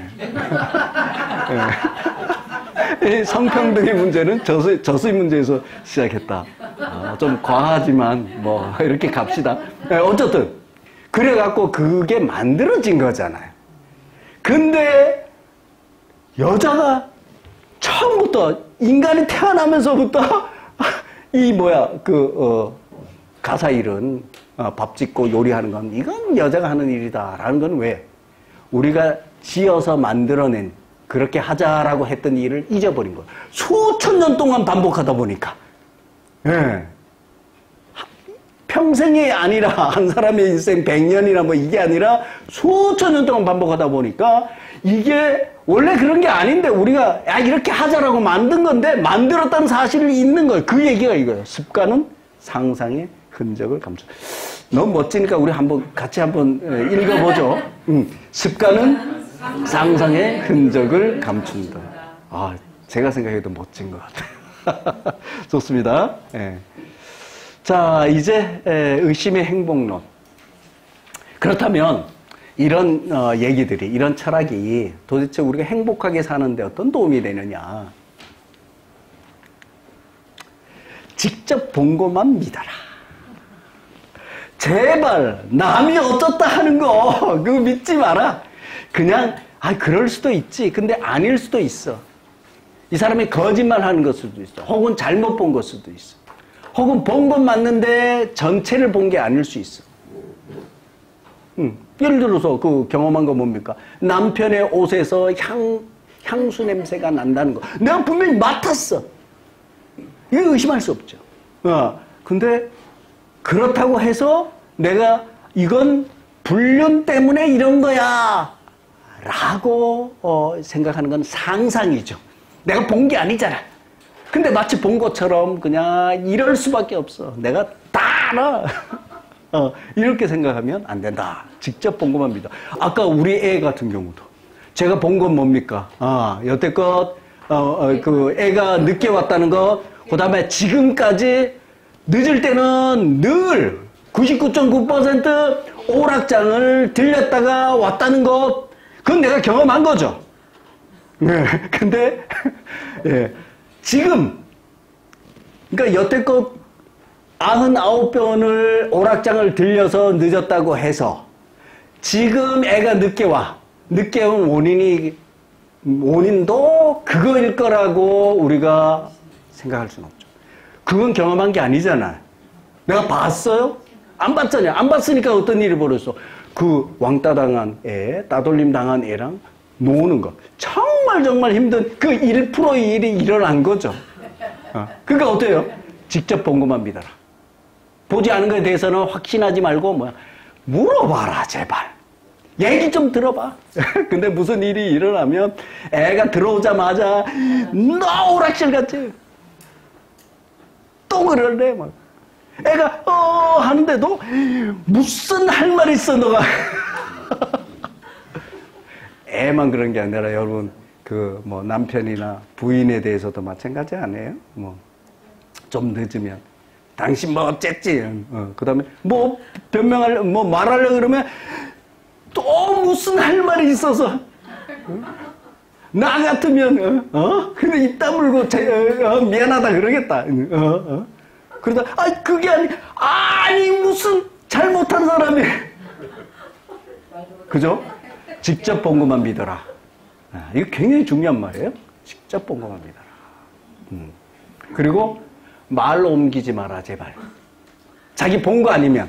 예. 성평등의 문제는 저세, 저세 문제에서 시작했다. 어, 좀 과하지만, 뭐, 이렇게 갑시다. 예, 어쨌든, 그래갖고 그게 만들어진 거잖아요. 근데, 여자가 처음부터, 인간이 태어나면서부터, 이, 뭐야, 그, 어, 가사 일은, 어, 밥 짓고 요리하는 건 이건 여자가 하는 일이다라는 건 왜? 우리가 지어서 만들어낸 그렇게 하자라고 했던 일을 잊어버린 거예요. 수천 년 동안 반복하다 보니까. 예. 평생이 아니라 한 사람의 인생 백 년이나 뭐 이게 아니라 수천 년 동안 반복하다 보니까 이게 원래 그런 게 아닌데 우리가 야 이렇게 하자라고 만든 건데 만들었다는 사실이 있는 거예요. 그 얘기가 이거예요. 습관은 상상의 흔적을 감춘. 너무 멋지니까 우리 한번 같이 한번 읽어보죠. 음, 습관은 상상의 흔적을 감춘다. 아, 제가 생각해도 멋진 것 같아요. 좋습니다. 예. 자, 이제 의심의 행복론. 그렇다면 이런 어, 얘기들이, 이런 철학이 도대체 우리가 행복하게 사는데 어떤 도움이 되느냐? 직접 본 것만 믿어라. 제발 남이 어쩌다 하는 거 그거 믿지 마라. 그냥 아 그럴 수도 있지. 근데 아닐 수도 있어. 이 사람이 거짓말하는 것 수도 있어. 혹은 잘못 본 것 수도 있어. 혹은 본 건 맞는데 전체를 본 게 아닐 수 있어. 음, 예를 들어서 그 경험한 거 뭡니까? 남편의 옷에서 향 향수 냄새가 난다는 거. 내가 분명히 맡았어. 이거 의심할 수 없죠. 어, 근데 그렇다고 해서 내가 이건 불륜 때문에 이런 거야 라고 어, 생각하는 건 상상이죠. 내가 본 게 아니잖아. 근데 마치 본 것처럼 그냥 이럴 수밖에 없어. 내가 다 알아. 어, 이렇게 생각하면 안 된다. 직접 본 것만 믿어. 아까 우리 애 같은 경우도 제가 본 건 뭡니까? 아, 여태껏 어, 어, 그 애가 늦게 왔다는 거, 그 다음에 지금까지 늦을 때는 늘 구십구 점 구 퍼센트 오락장을 들렸다가 왔다는 것, 그건 내가 경험한 거죠. 네, 근데 예, 지금 그러니까 여태껏 구십구 번을 오락장을 들려서 늦었다고 해서 지금 애가 늦게 와. 늦게 온 원인이 원인도 그거일 거라고 우리가 생각할 수는 없죠. 그건 경험한 게 아니잖아요. 내가 봤어요? 안 봤잖아요. 안 봤으니까 어떤 일이 벌어졌어. 그 왕따 당한 애, 따돌림 당한 애랑 노는 거. 정말 정말 힘든 그 일 퍼센트의 일이 일어난 거죠. 어. 그러니까 어때요? 직접 본 것만 믿어라. 보지 않은 것에 대해서는 확신하지 말고 뭐야, 물어봐라 제발. 얘기 좀 들어봐. 근데 무슨 일이 일어나면 애가 들어오자마자 너 오락실 같지? 또 그럴래 막. 애가 어 하는데도 무슨 할 말 있어 너가. 애만 그런 게 아니라 여러분 그 뭐 남편이나 부인에 대해서도 마찬가지 아니에요? 뭐 좀 늦으면 당신 뭐 어쨌지? 어, 그 다음에 뭐 변명할 뭐 말하려 그러면 또 무슨 할 말이 있어서 어? 나 같으면 어? 어? 근데 입 다물고 제, 어, 미안하다 그러겠다. 어? 어? 그러다 아 그게 아니 아니 무슨 잘못한 사람이 그죠? 직접 본 것만 믿어라. 아, 이거 굉장히 중요한 말이에요. 직접 본 것만 믿어라. 음. 그리고 말로 옮기지 마라 제발. 자기 본 거 아니면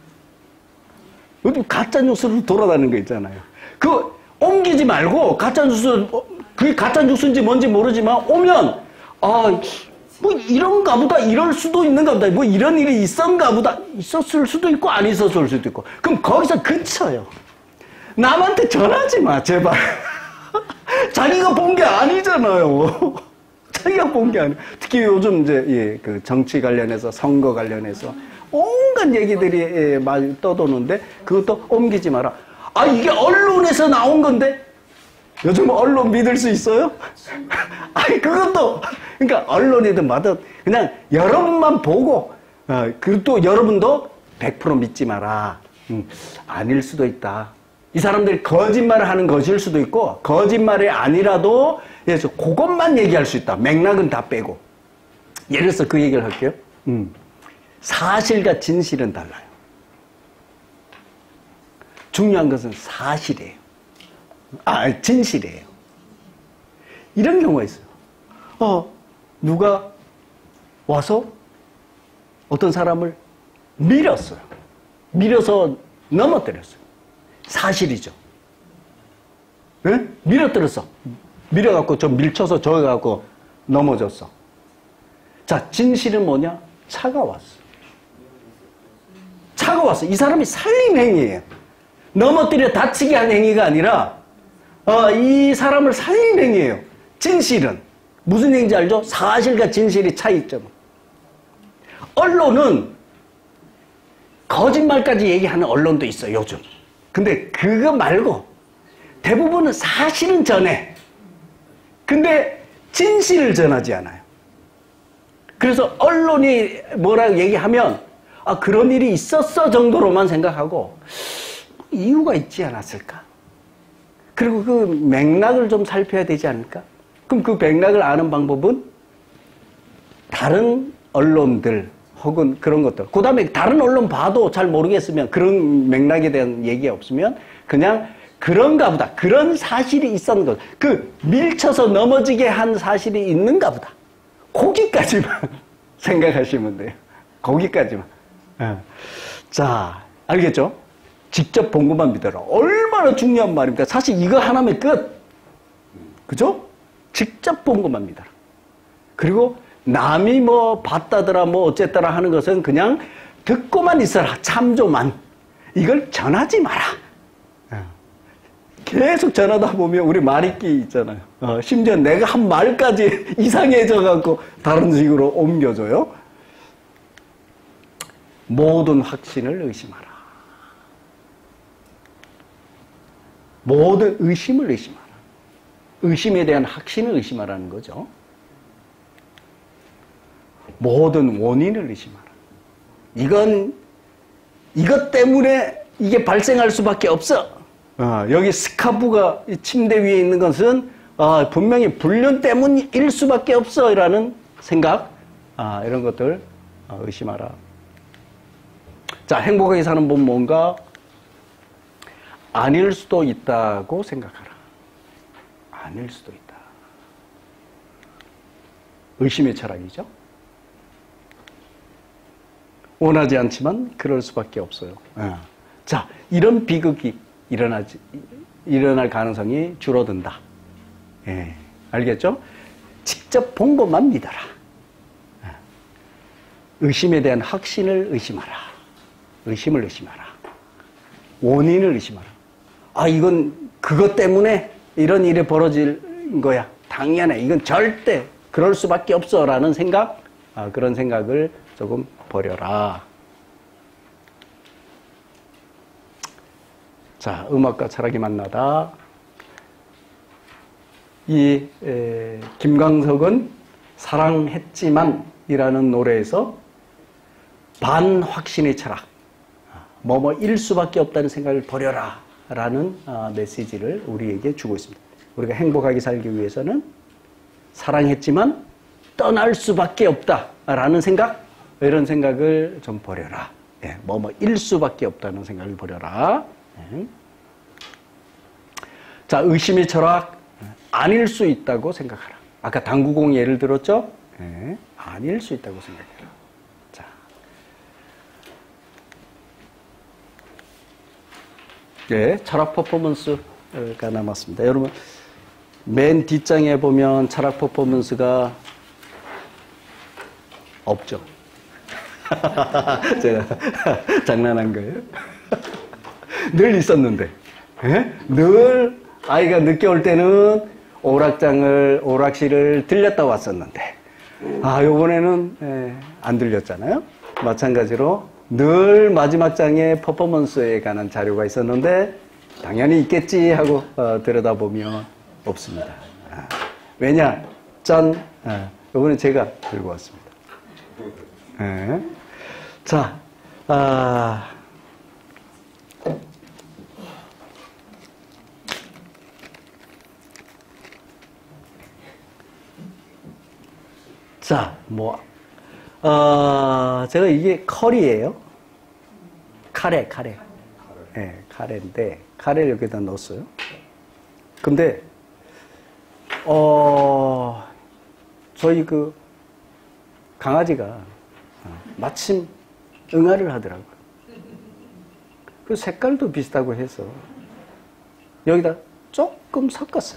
요즘 가짜 뉴스로 돌아다니는 거 있잖아요. 그 옮기지 말고 가짜 뉴스 그게 가짜 뉴스인지 뭔지 모르지만 오면 아 뭐 이런가 보다 이럴 수도 있는가 보다 뭐 이런 일이 있었는가 보다 있었을 수도 있고 안 있었을 수도 있고 그럼 거기서 그쳐요. 남한테 전하지 마 제발. 자기가 본 게 아니잖아요. 자기가 본 게 아니. 특히 요즘 이제 예, 그 정치 관련해서 선거 관련해서 온갖 얘기들이 예, 많이 떠도는데 그것도 옮기지 마라. 아 이게 언론에서 나온 건데 요즘 언론 믿을 수 있어요? 아니 그것도 그러니까 언론이든 뭐든 그냥 여러분만 보고 어, 그또 여러분도 백 퍼센트 믿지 마라. 음, 아닐 수도 있다. 이 사람들이 거짓말을 하는 것일 수도 있고 거짓말이 아니라도 그래서 그것만 얘기할 수 있다. 맥락은 다 빼고. 예를 들어서 그 얘기를 할게요. 음. 사실과 진실은 달라요. 중요한 것은 사실이에요. 아, 진실이에요. 이런 경우가 있어요. 어, 누가 와서 어떤 사람을 밀었어요. 밀어서 넘어뜨렸어요. 사실이죠. 네? 밀어뜨렸어. 밀어갖고 저 밀쳐서 저기 갖고 넘어졌어. 자, 진실은 뭐냐? 차가 왔어. 차가 왔어. 이 사람이 살린 행위예요. 넘어뜨려 다치게 한 행위가 아니라 어, 이 사람을 살린 행위예요. 진실은 무슨 행위인지 알죠? 사실과 진실이 차이점. 언론은 거짓말까지 얘기하는 언론도 있어요. 요즘. 근데 그거 말고 대부분은 사실은 전해. 근데 진실을 전하지 않아요. 그래서 언론이 뭐라고 얘기하면 아 그런 일이 있었어 정도로만 생각하고 이유가 있지 않았을까? 그리고 그 맥락을 좀 살펴야 되지 않을까? 그럼 그 맥락을 아는 방법은 다른 언론들 혹은 그런 것들. 그 다음에 다른 언론 봐도 잘 모르겠으면 그런 맥락에 대한 얘기 없으면 그냥 그런가 보다. 그런 사실이 있었는 것. 그 밀쳐서 넘어지게 한 사실이 있는가 보다. 거기까지만 생각하시면 돼요. 거기까지만. 네. 자, 알겠죠? 직접 본 것만 믿어라. 얼마나 중요한 말입니까? 사실 이거 하나면 끝. 그죠? 직접 본 것만 믿어라. 그리고 남이 뭐 봤다더라 뭐 어쨌더라 하는 것은 그냥 듣고만 있어라. 참조만. 이걸 전하지 마라. 계속 전하다 보면 우리 말잇기 있잖아요. 어, 심지어 내가 한 말까지 이상해져 갖고 다른 식으로 옮겨줘요. 모든 확신을 의심하라. 모든 의심을 의심하라. 의심에 대한 확신을 의심하라는 거죠. 모든 원인을 의심하라. 이건 이것 때문에 이게 발생할 수밖에 없어. 어, 여기 스카프가 침대 위에 있는 것은 어, 분명히 불륜 때문일 수밖에 없어 라는 생각, 아, 이런 것들 어, 의심하라. 자, 행복하게 사는 법 뭔가? 아닐 수도 있다고 생각하라. 아닐 수도 있다. 의심의 철학이죠. 원하지 않지만 그럴 수밖에 없어요. 어. 자, 이런 비극이 일어나지, 일어날 가능성이 줄어든다. 예, 알겠죠? 직접 본 것만 믿어라. 의심에 대한 확신을 의심하라. 의심을 의심하라. 원인을 의심하라. 아, 이건 그것 때문에 이런 일이 벌어질 거야. 당연해. 이건 절대 그럴 수밖에 없어. 라는 생각, 아, 그런 생각을 조금 버려라. 자, 음악과 철학이 만나다. 이 에, 김광석은 사랑했지만 이라는 노래에서 반확신의 철학, 뭐뭐일 수밖에 없다는 생각을 버려라 라는 아, 메시지를 우리에게 주고 있습니다. 우리가 행복하게 살기 위해서는 사랑했지만 떠날 수밖에 없다 라는 생각, 이런 생각을 좀 버려라. 예, 뭐뭐일 수밖에 없다는 생각을 버려라. 예. 자, 의심의 철학, 아닐 수 있다고 생각하라. 아까 당구공 예를 들었죠? 예, 아닐 수 있다고 생각해라. 자, 예, 철학 퍼포먼스가 남았습니다. 여러분, 맨 뒷장에 보면 철학 퍼포먼스가 없죠. 제가 장난한 거예요. 늘 있었는데, 예? 늘 아이가 늦게 올 때는 오락장을, 오락실을 들렸다 왔었는데, 아, 요번에는, 예, 안 들렸잖아요? 마찬가지로 늘 마지막 장에 퍼포먼스에 관한 자료가 있었는데, 당연히 있겠지 하고, 어, 들여다보면 없습니다. 아, 왜냐? 짠! 아, 요번에 제가 들고 왔습니다. 예. 자, 아, 자, 뭐, 어, 제가 이게 컬이에요. 카레, 카레. 예, 네, 카레인데, 카레를 여기다 넣었어요. 근데, 어, 저희 그, 강아지가 마침 응아를 하더라고요. 그 색깔도 비슷하고 해서, 여기다 조금 섞었어요.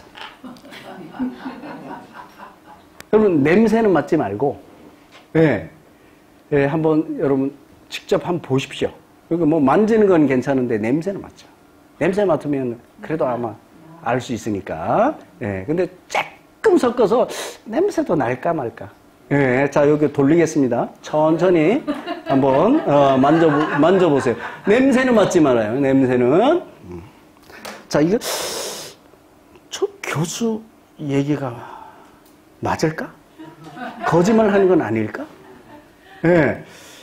여러분, 냄새는 맡지 말고, 예, 예, 한번 여러분 직접 한번 보십시오. 여기 뭐 만지는 건 괜찮은데 냄새는 맡죠. 냄새 맡으면 그래도 아마 알 수 있으니까. 예, 근데 조금 섞어서 냄새도 날까 말까. 예, 자, 여기 돌리겠습니다. 천천히 한번 어, 만져 만져보세요. 냄새는 맡지 말아요. 냄새는. 자, 이거 저 교수 얘기가 맞을까? 거짓말 하는 건 아닐까? 예. 네.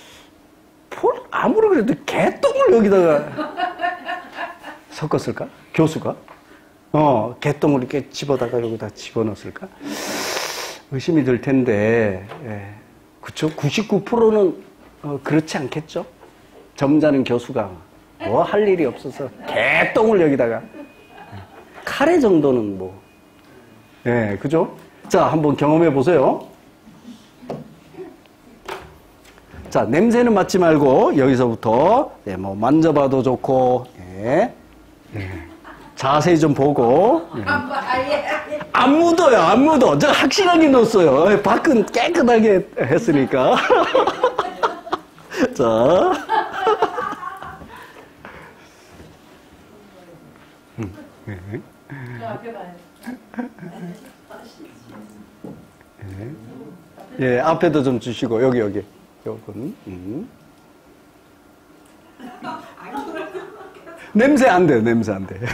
아무리 그래도 개똥을 여기다가 섞었을까? 교수가? 어, 개똥을 이렇게 집어다가 여기다 집어넣었을까? 의심이 들 텐데, 예. 그쵸? 구십구 퍼센트는 어, 그렇지 않겠죠? 점잖은 교수가 뭐 할 일이 없어서 개똥을 여기다가. 카레 정도는 뭐, 예, 그죠? 자, 한번 경험해 보세요. 자, 냄새는 맡지 말고 여기서부터 예, 뭐 만져봐도 좋고, 예, 예. 자세히 좀 보고. 예. 안 묻어요, 안 묻어. 저 확실하게 넣었어요. 밖은 깨끗하게 했으니까. 자, 예, 앞에도 좀 주시고, 여기, 여기. 요건, 음. 냄새 안 돼, 냄새 안 돼.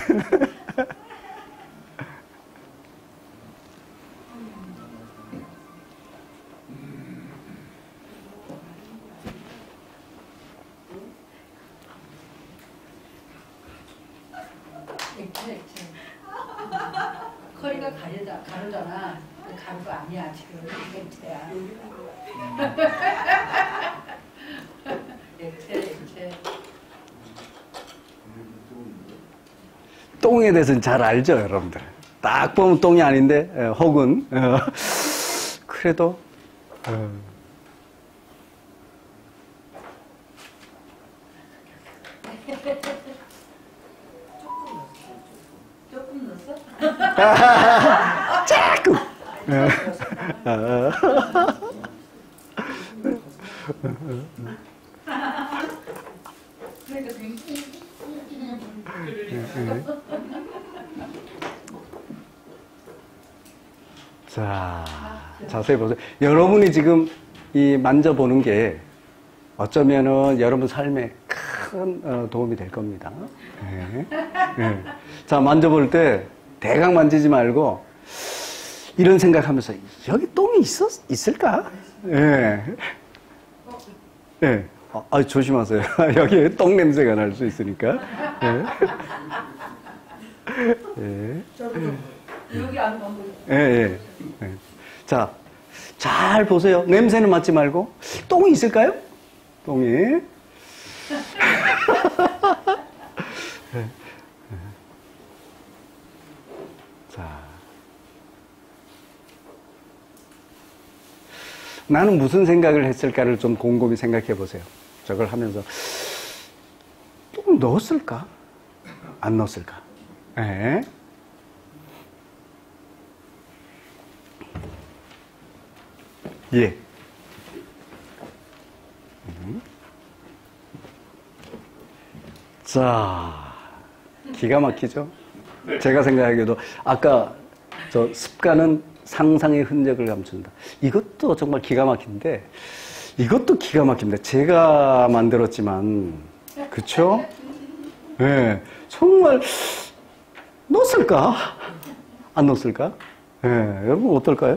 액체, 액체. 커리가 가르다, 가루잖아. 근데 가루가 아니야, 지금. 액체야. 액체, 액체. 똥에 대해서는 잘 알죠, 여러분들. 딱 보면 똥이 아닌데, 에, 혹은, 어, 그래도, 어. 조금 넣었어? 조금! 어. 그러니까 굉장히 자, 자세히 보세요. 여러분이 지금 이 만져보는 게 어쩌면은 여러분 삶에 큰 어, 도움이 될 겁니다. 네. 네. 자, 만져볼 때 대강 만지지 말고 이런 생각하면서 여기 똥이 있었, 있을까? 예. 네. 네. 아, 아, 조심하세요. 여기에 똥 냄새가 날 수 있으니까. 예. 예. 여기 안 넣어. 예, 예. 예. 자, 잘 보세요. 냄새는 맡지 말고. 똥이 있을까요? 똥이. 자. 나는 무슨 생각을 했을까를 좀 곰곰이 생각해 보세요. 저걸 하면서. 똥 넣었을까? 안 넣었을까? 예. 예. 음. 자, 기가 막히죠? 제가 생각하기에도 아까 저 습관은 상상의 흔적을 감춘다. 이것도 정말 기가 막힌데 이것도 기가 막힙니다. 제가 만들었지만 그쵸? 예. 네, 정말 넣었을까? 안 넣었을까? 예. 네, 여러분 어떨까요?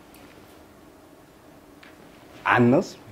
안 넣었습니다.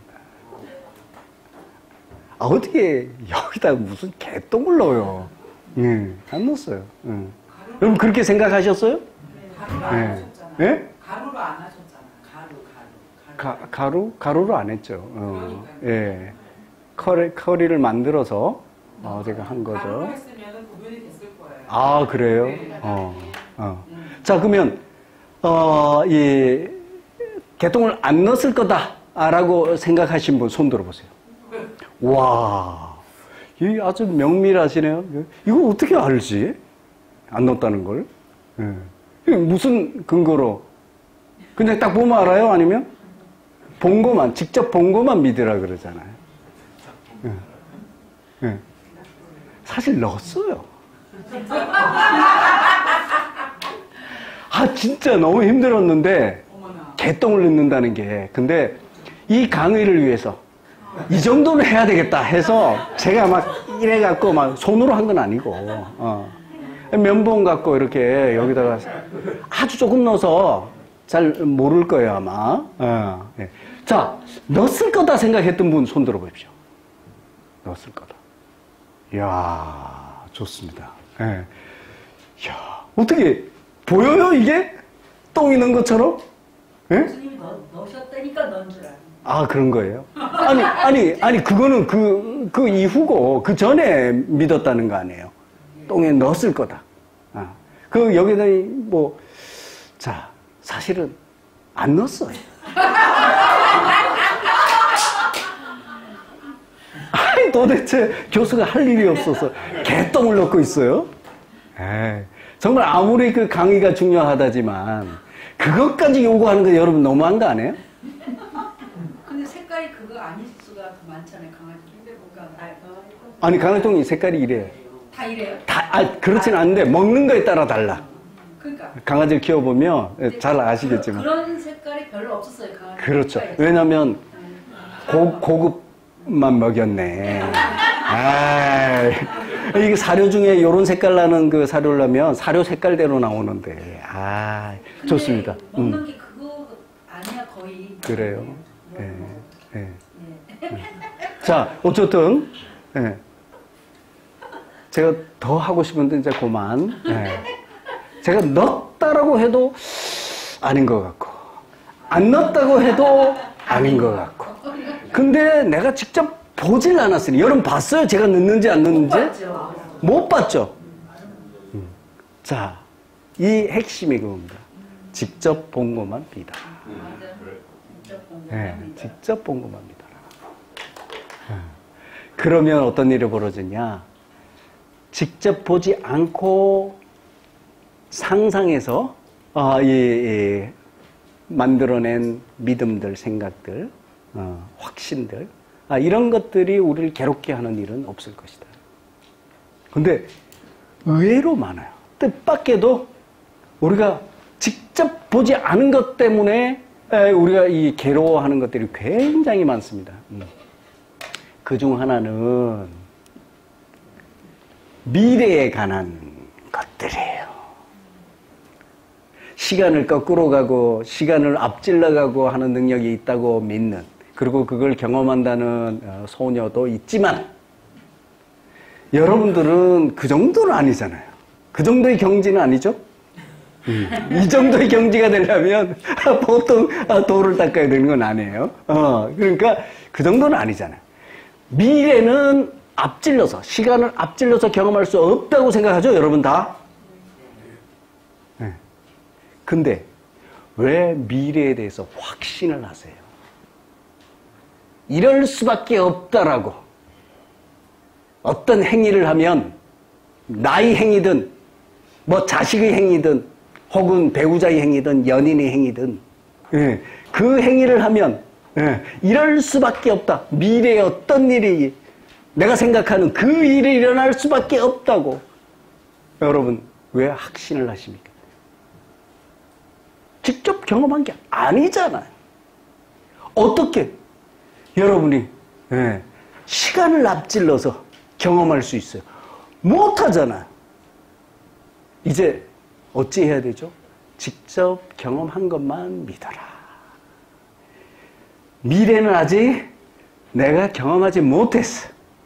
아, 어떻게 여기다 무슨 개똥을 넣어요? 예, 안 넣었어요. 예. 여러분 그렇게 생각하셨어요? 가루로 안 예. 하셨잖아요. 예? 가루로 안 하셨잖아. 가루, 가루. 가루. 가, 가루? 가루로 안 했죠. 어, 예. 커리, 커리를 만들어서 어, 제가 한 거죠. 가루로 했으면 구분이 됐을 거예요. 아, 그래요? 네. 어, 어. 자, 그러면, 어, 이, 개똥을 안 넣었을 거다라고 생각하신 분 손 들어보세요. 와, 이 아주 명밀하시네요. 이거 어떻게 알지? 안 넣었다는 걸? 예. 이게 무슨 근거로? 그냥 딱 보면 알아요? 아니면? 본 것만, 직접 본 것만 믿으라 그러잖아요. 예. 예. 사실 넣었어요. 아, 진짜 너무 힘들었는데, 어머나. 개똥을 넣는다는 게. 근데 이 강의를 위해서 이 정도는 해야 되겠다 해서 제가 막 이래갖고 막 손으로 한 건 아니고, 어. 면봉 갖고 이렇게 여기다가 아주 조금 넣어서 잘 모를 거예요, 아마. 어. 예. 자, 넣었을 거다 생각했던 분 손 들어보십시오. 넣었을 거다. 이야, 좋습니다. 예. 이야, 어떻게, 보여요, 이게? 똥 있는 것처럼? 예? 교수님이 넣, 넣으셨다니까 넣은 줄 알아. 아, 그런 거예요? 아니, 아니, 아니, 그거는 그, 그 이후고, 그 전에 믿었다는 거 아니에요? 똥에 넣었을 거다. 아. 그, 여기다, 뭐, 자, 사실은 안 넣었어요. 아니, 도대체 교수가 할 일이 없어서 개똥을 넣고 있어요? 에이, 정말 아무리 그 강의가 중요하다지만, 그것까지 요구하는 거 여러분 너무한 거 아니에요? 근데 색깔이 그거 아닐 수가 더 많잖아요, 강아지. 근데 뭔가 아니, 강아지똥이 색깔이 이래요. 다 이래요? 다, 아, 그렇진 않은데, 먹는 거에 따라 달라. 그러니까. 강아지를 키워보면 잘 아시겠지만. 그런 색깔이 별로 없었어요, 강아지. 그렇죠. 색깔이. 왜냐면, 고, 고급만 먹였네. 아이, 이게 사료 중에 이런 색깔 나는 그 사료를 하면 사료 색깔대로 나오는데, 아, 근데 좋습니다. 먹는 음. 게 그거 아니야 거의. 그래요. 예, 예. 예. 자, 어쨌든, 예. 제가 더 하고 싶은데 이제 그만. 예. 제가 넣었다라고 해도 아닌 것 같고, 안 넣었다고 해도 아닌 것 같고. 근데 내가 직접 보질 않았으니, 여러분 봤어요? 제가 넣는지 안 넣는지? 못 봤죠. 못 봤죠? 음. 자, 이 핵심이 그겁니다. 직접 본 것만 믿어라. 맞아. 직접 본 네, 겁니다. 직접 본 것만 믿어라. 그러면 어떤 일이 벌어지냐? 직접 보지 않고 상상해서 아, 이, 이, 만들어낸 믿음들, 생각들, 어, 확신들, 아, 이런 것들이 우리를 괴롭게 하는 일은 없을 것이다. 근데 의외로 많아요. 뜻밖에도 우리가 직접 보지 않은 것 때문에 우리가 이 괴로워하는 것들이 굉장히 많습니다. 그 중 하나는 미래에 관한 것들이에요. 시간을 거꾸로 가고 시간을 앞질러 가고 하는 능력이 있다고 믿는, 그리고 그걸 경험한다는 소녀도 있지만 여러분들은 그 정도는 아니잖아요. 그 정도의 경지는 아니죠? 음. 이 정도의 경지가 되려면 보통 돌을 닦아야 되는 건 아니에요. 어, 그러니까 그 정도는 아니잖아요. 미래는 앞질러서, 시간을 앞질러서 경험할 수 없다고 생각하죠? 여러분 다? 네. 근데 왜 미래에 대해서 확신을 하세요? 이럴 수밖에 없다라고. 어떤 행위를 하면 나의 행위든 뭐 자식의 행위든 혹은 배우자의 행위든 연인의 행위든 예, 그 행위를 하면 예, 이럴 수밖에 없다. 미래에 어떤 일이 내가 생각하는 그 일이 일어날 수밖에 없다고. 여러분 왜 확신을 하십니까? 직접 경험한 게 아니잖아요. 어떻게 여러분이 예, 시간을 앞질러서 경험할 수 있어요? 못하잖아요. 이제 어찌 해야 되죠? 직접 경험한 것만 믿어라. 미래는 아직 내가 경험하지 못했어.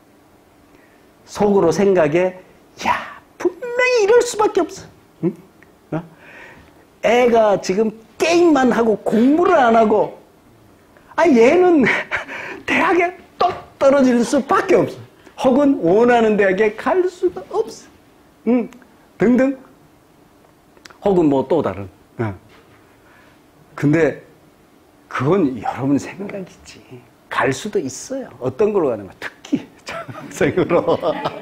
속으로 생각에 야 분명히 이럴 수밖에 없어. 응? 어? 애가 지금 게임만 하고 공부를 안 하고 아 얘는 대학에 똑 떨어질 수밖에 없어. 혹은 원하는 대학에 갈 수가 없어. 응? 등등. 혹은 뭐 또 다른. 어. 근데 그건 여러분 생각이지. 갈 수도 있어요. 어떤 걸로 가는 거야? 특히 장학생으로.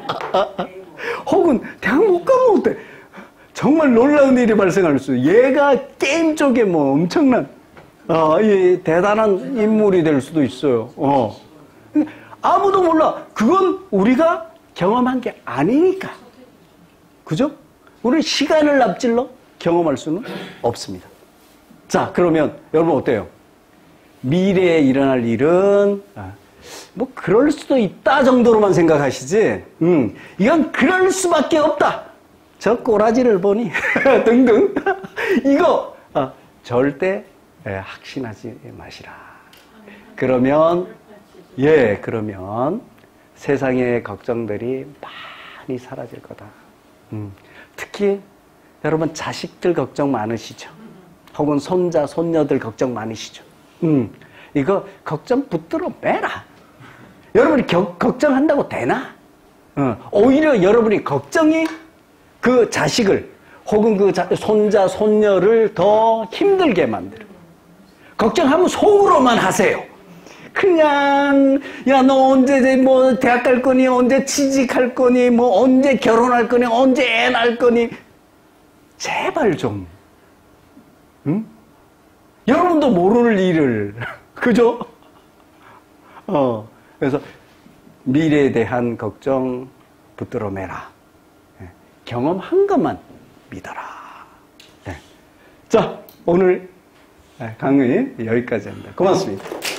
혹은 대학 못 가면 어때? 정말 놀라운 일이 발생할 수 있어요. 얘가 게임 쪽에 뭐 엄청난 어, 이 대단한 인물이 될 수도 있어요. 어. 아무도 몰라. 그건 우리가 경험한 게 아니니까. 그죠? 우리 시간을 앞질러 경험할 수는 없습니다. 자, 그러면 여러분 어때요? 미래에 일어날 일은 아, 뭐 그럴 수도 있다 정도로만 생각하시지. 음, 이건 그럴 수밖에 없다. 저 꼬라지를 보니 등등. 이거 아, 절대 예, 확신하지 마시라. 그러면 예, 그러면 세상의 걱정들이 많이 사라질 거다. 음, 특히 여러분 자식들 걱정 많으시죠? 혹은 손자, 손녀들 걱정 많으시죠? 음, 이거 걱정 붙들어 매라. 여러분이 겨, 걱정한다고 되나? 어, 오히려 여러분이 걱정이 그 자식을 혹은 그 자, 손자, 손녀를 더 힘들게 만들어. 걱정하면 속으로만 하세요. 그냥 야 너 언제 뭐 대학 갈 거니, 언제 취직할 거니, 뭐 언제 결혼할 거니, 언제 애 낳을 거니. 제발 좀 응? 여러분도 모를 일을 그죠? 어 그래서 미래에 대한 걱정 붙들어 매라. 네. 경험한 것만 믿어라. 네. 자 오늘 강의 여기까지 합니다. 고맙습니다.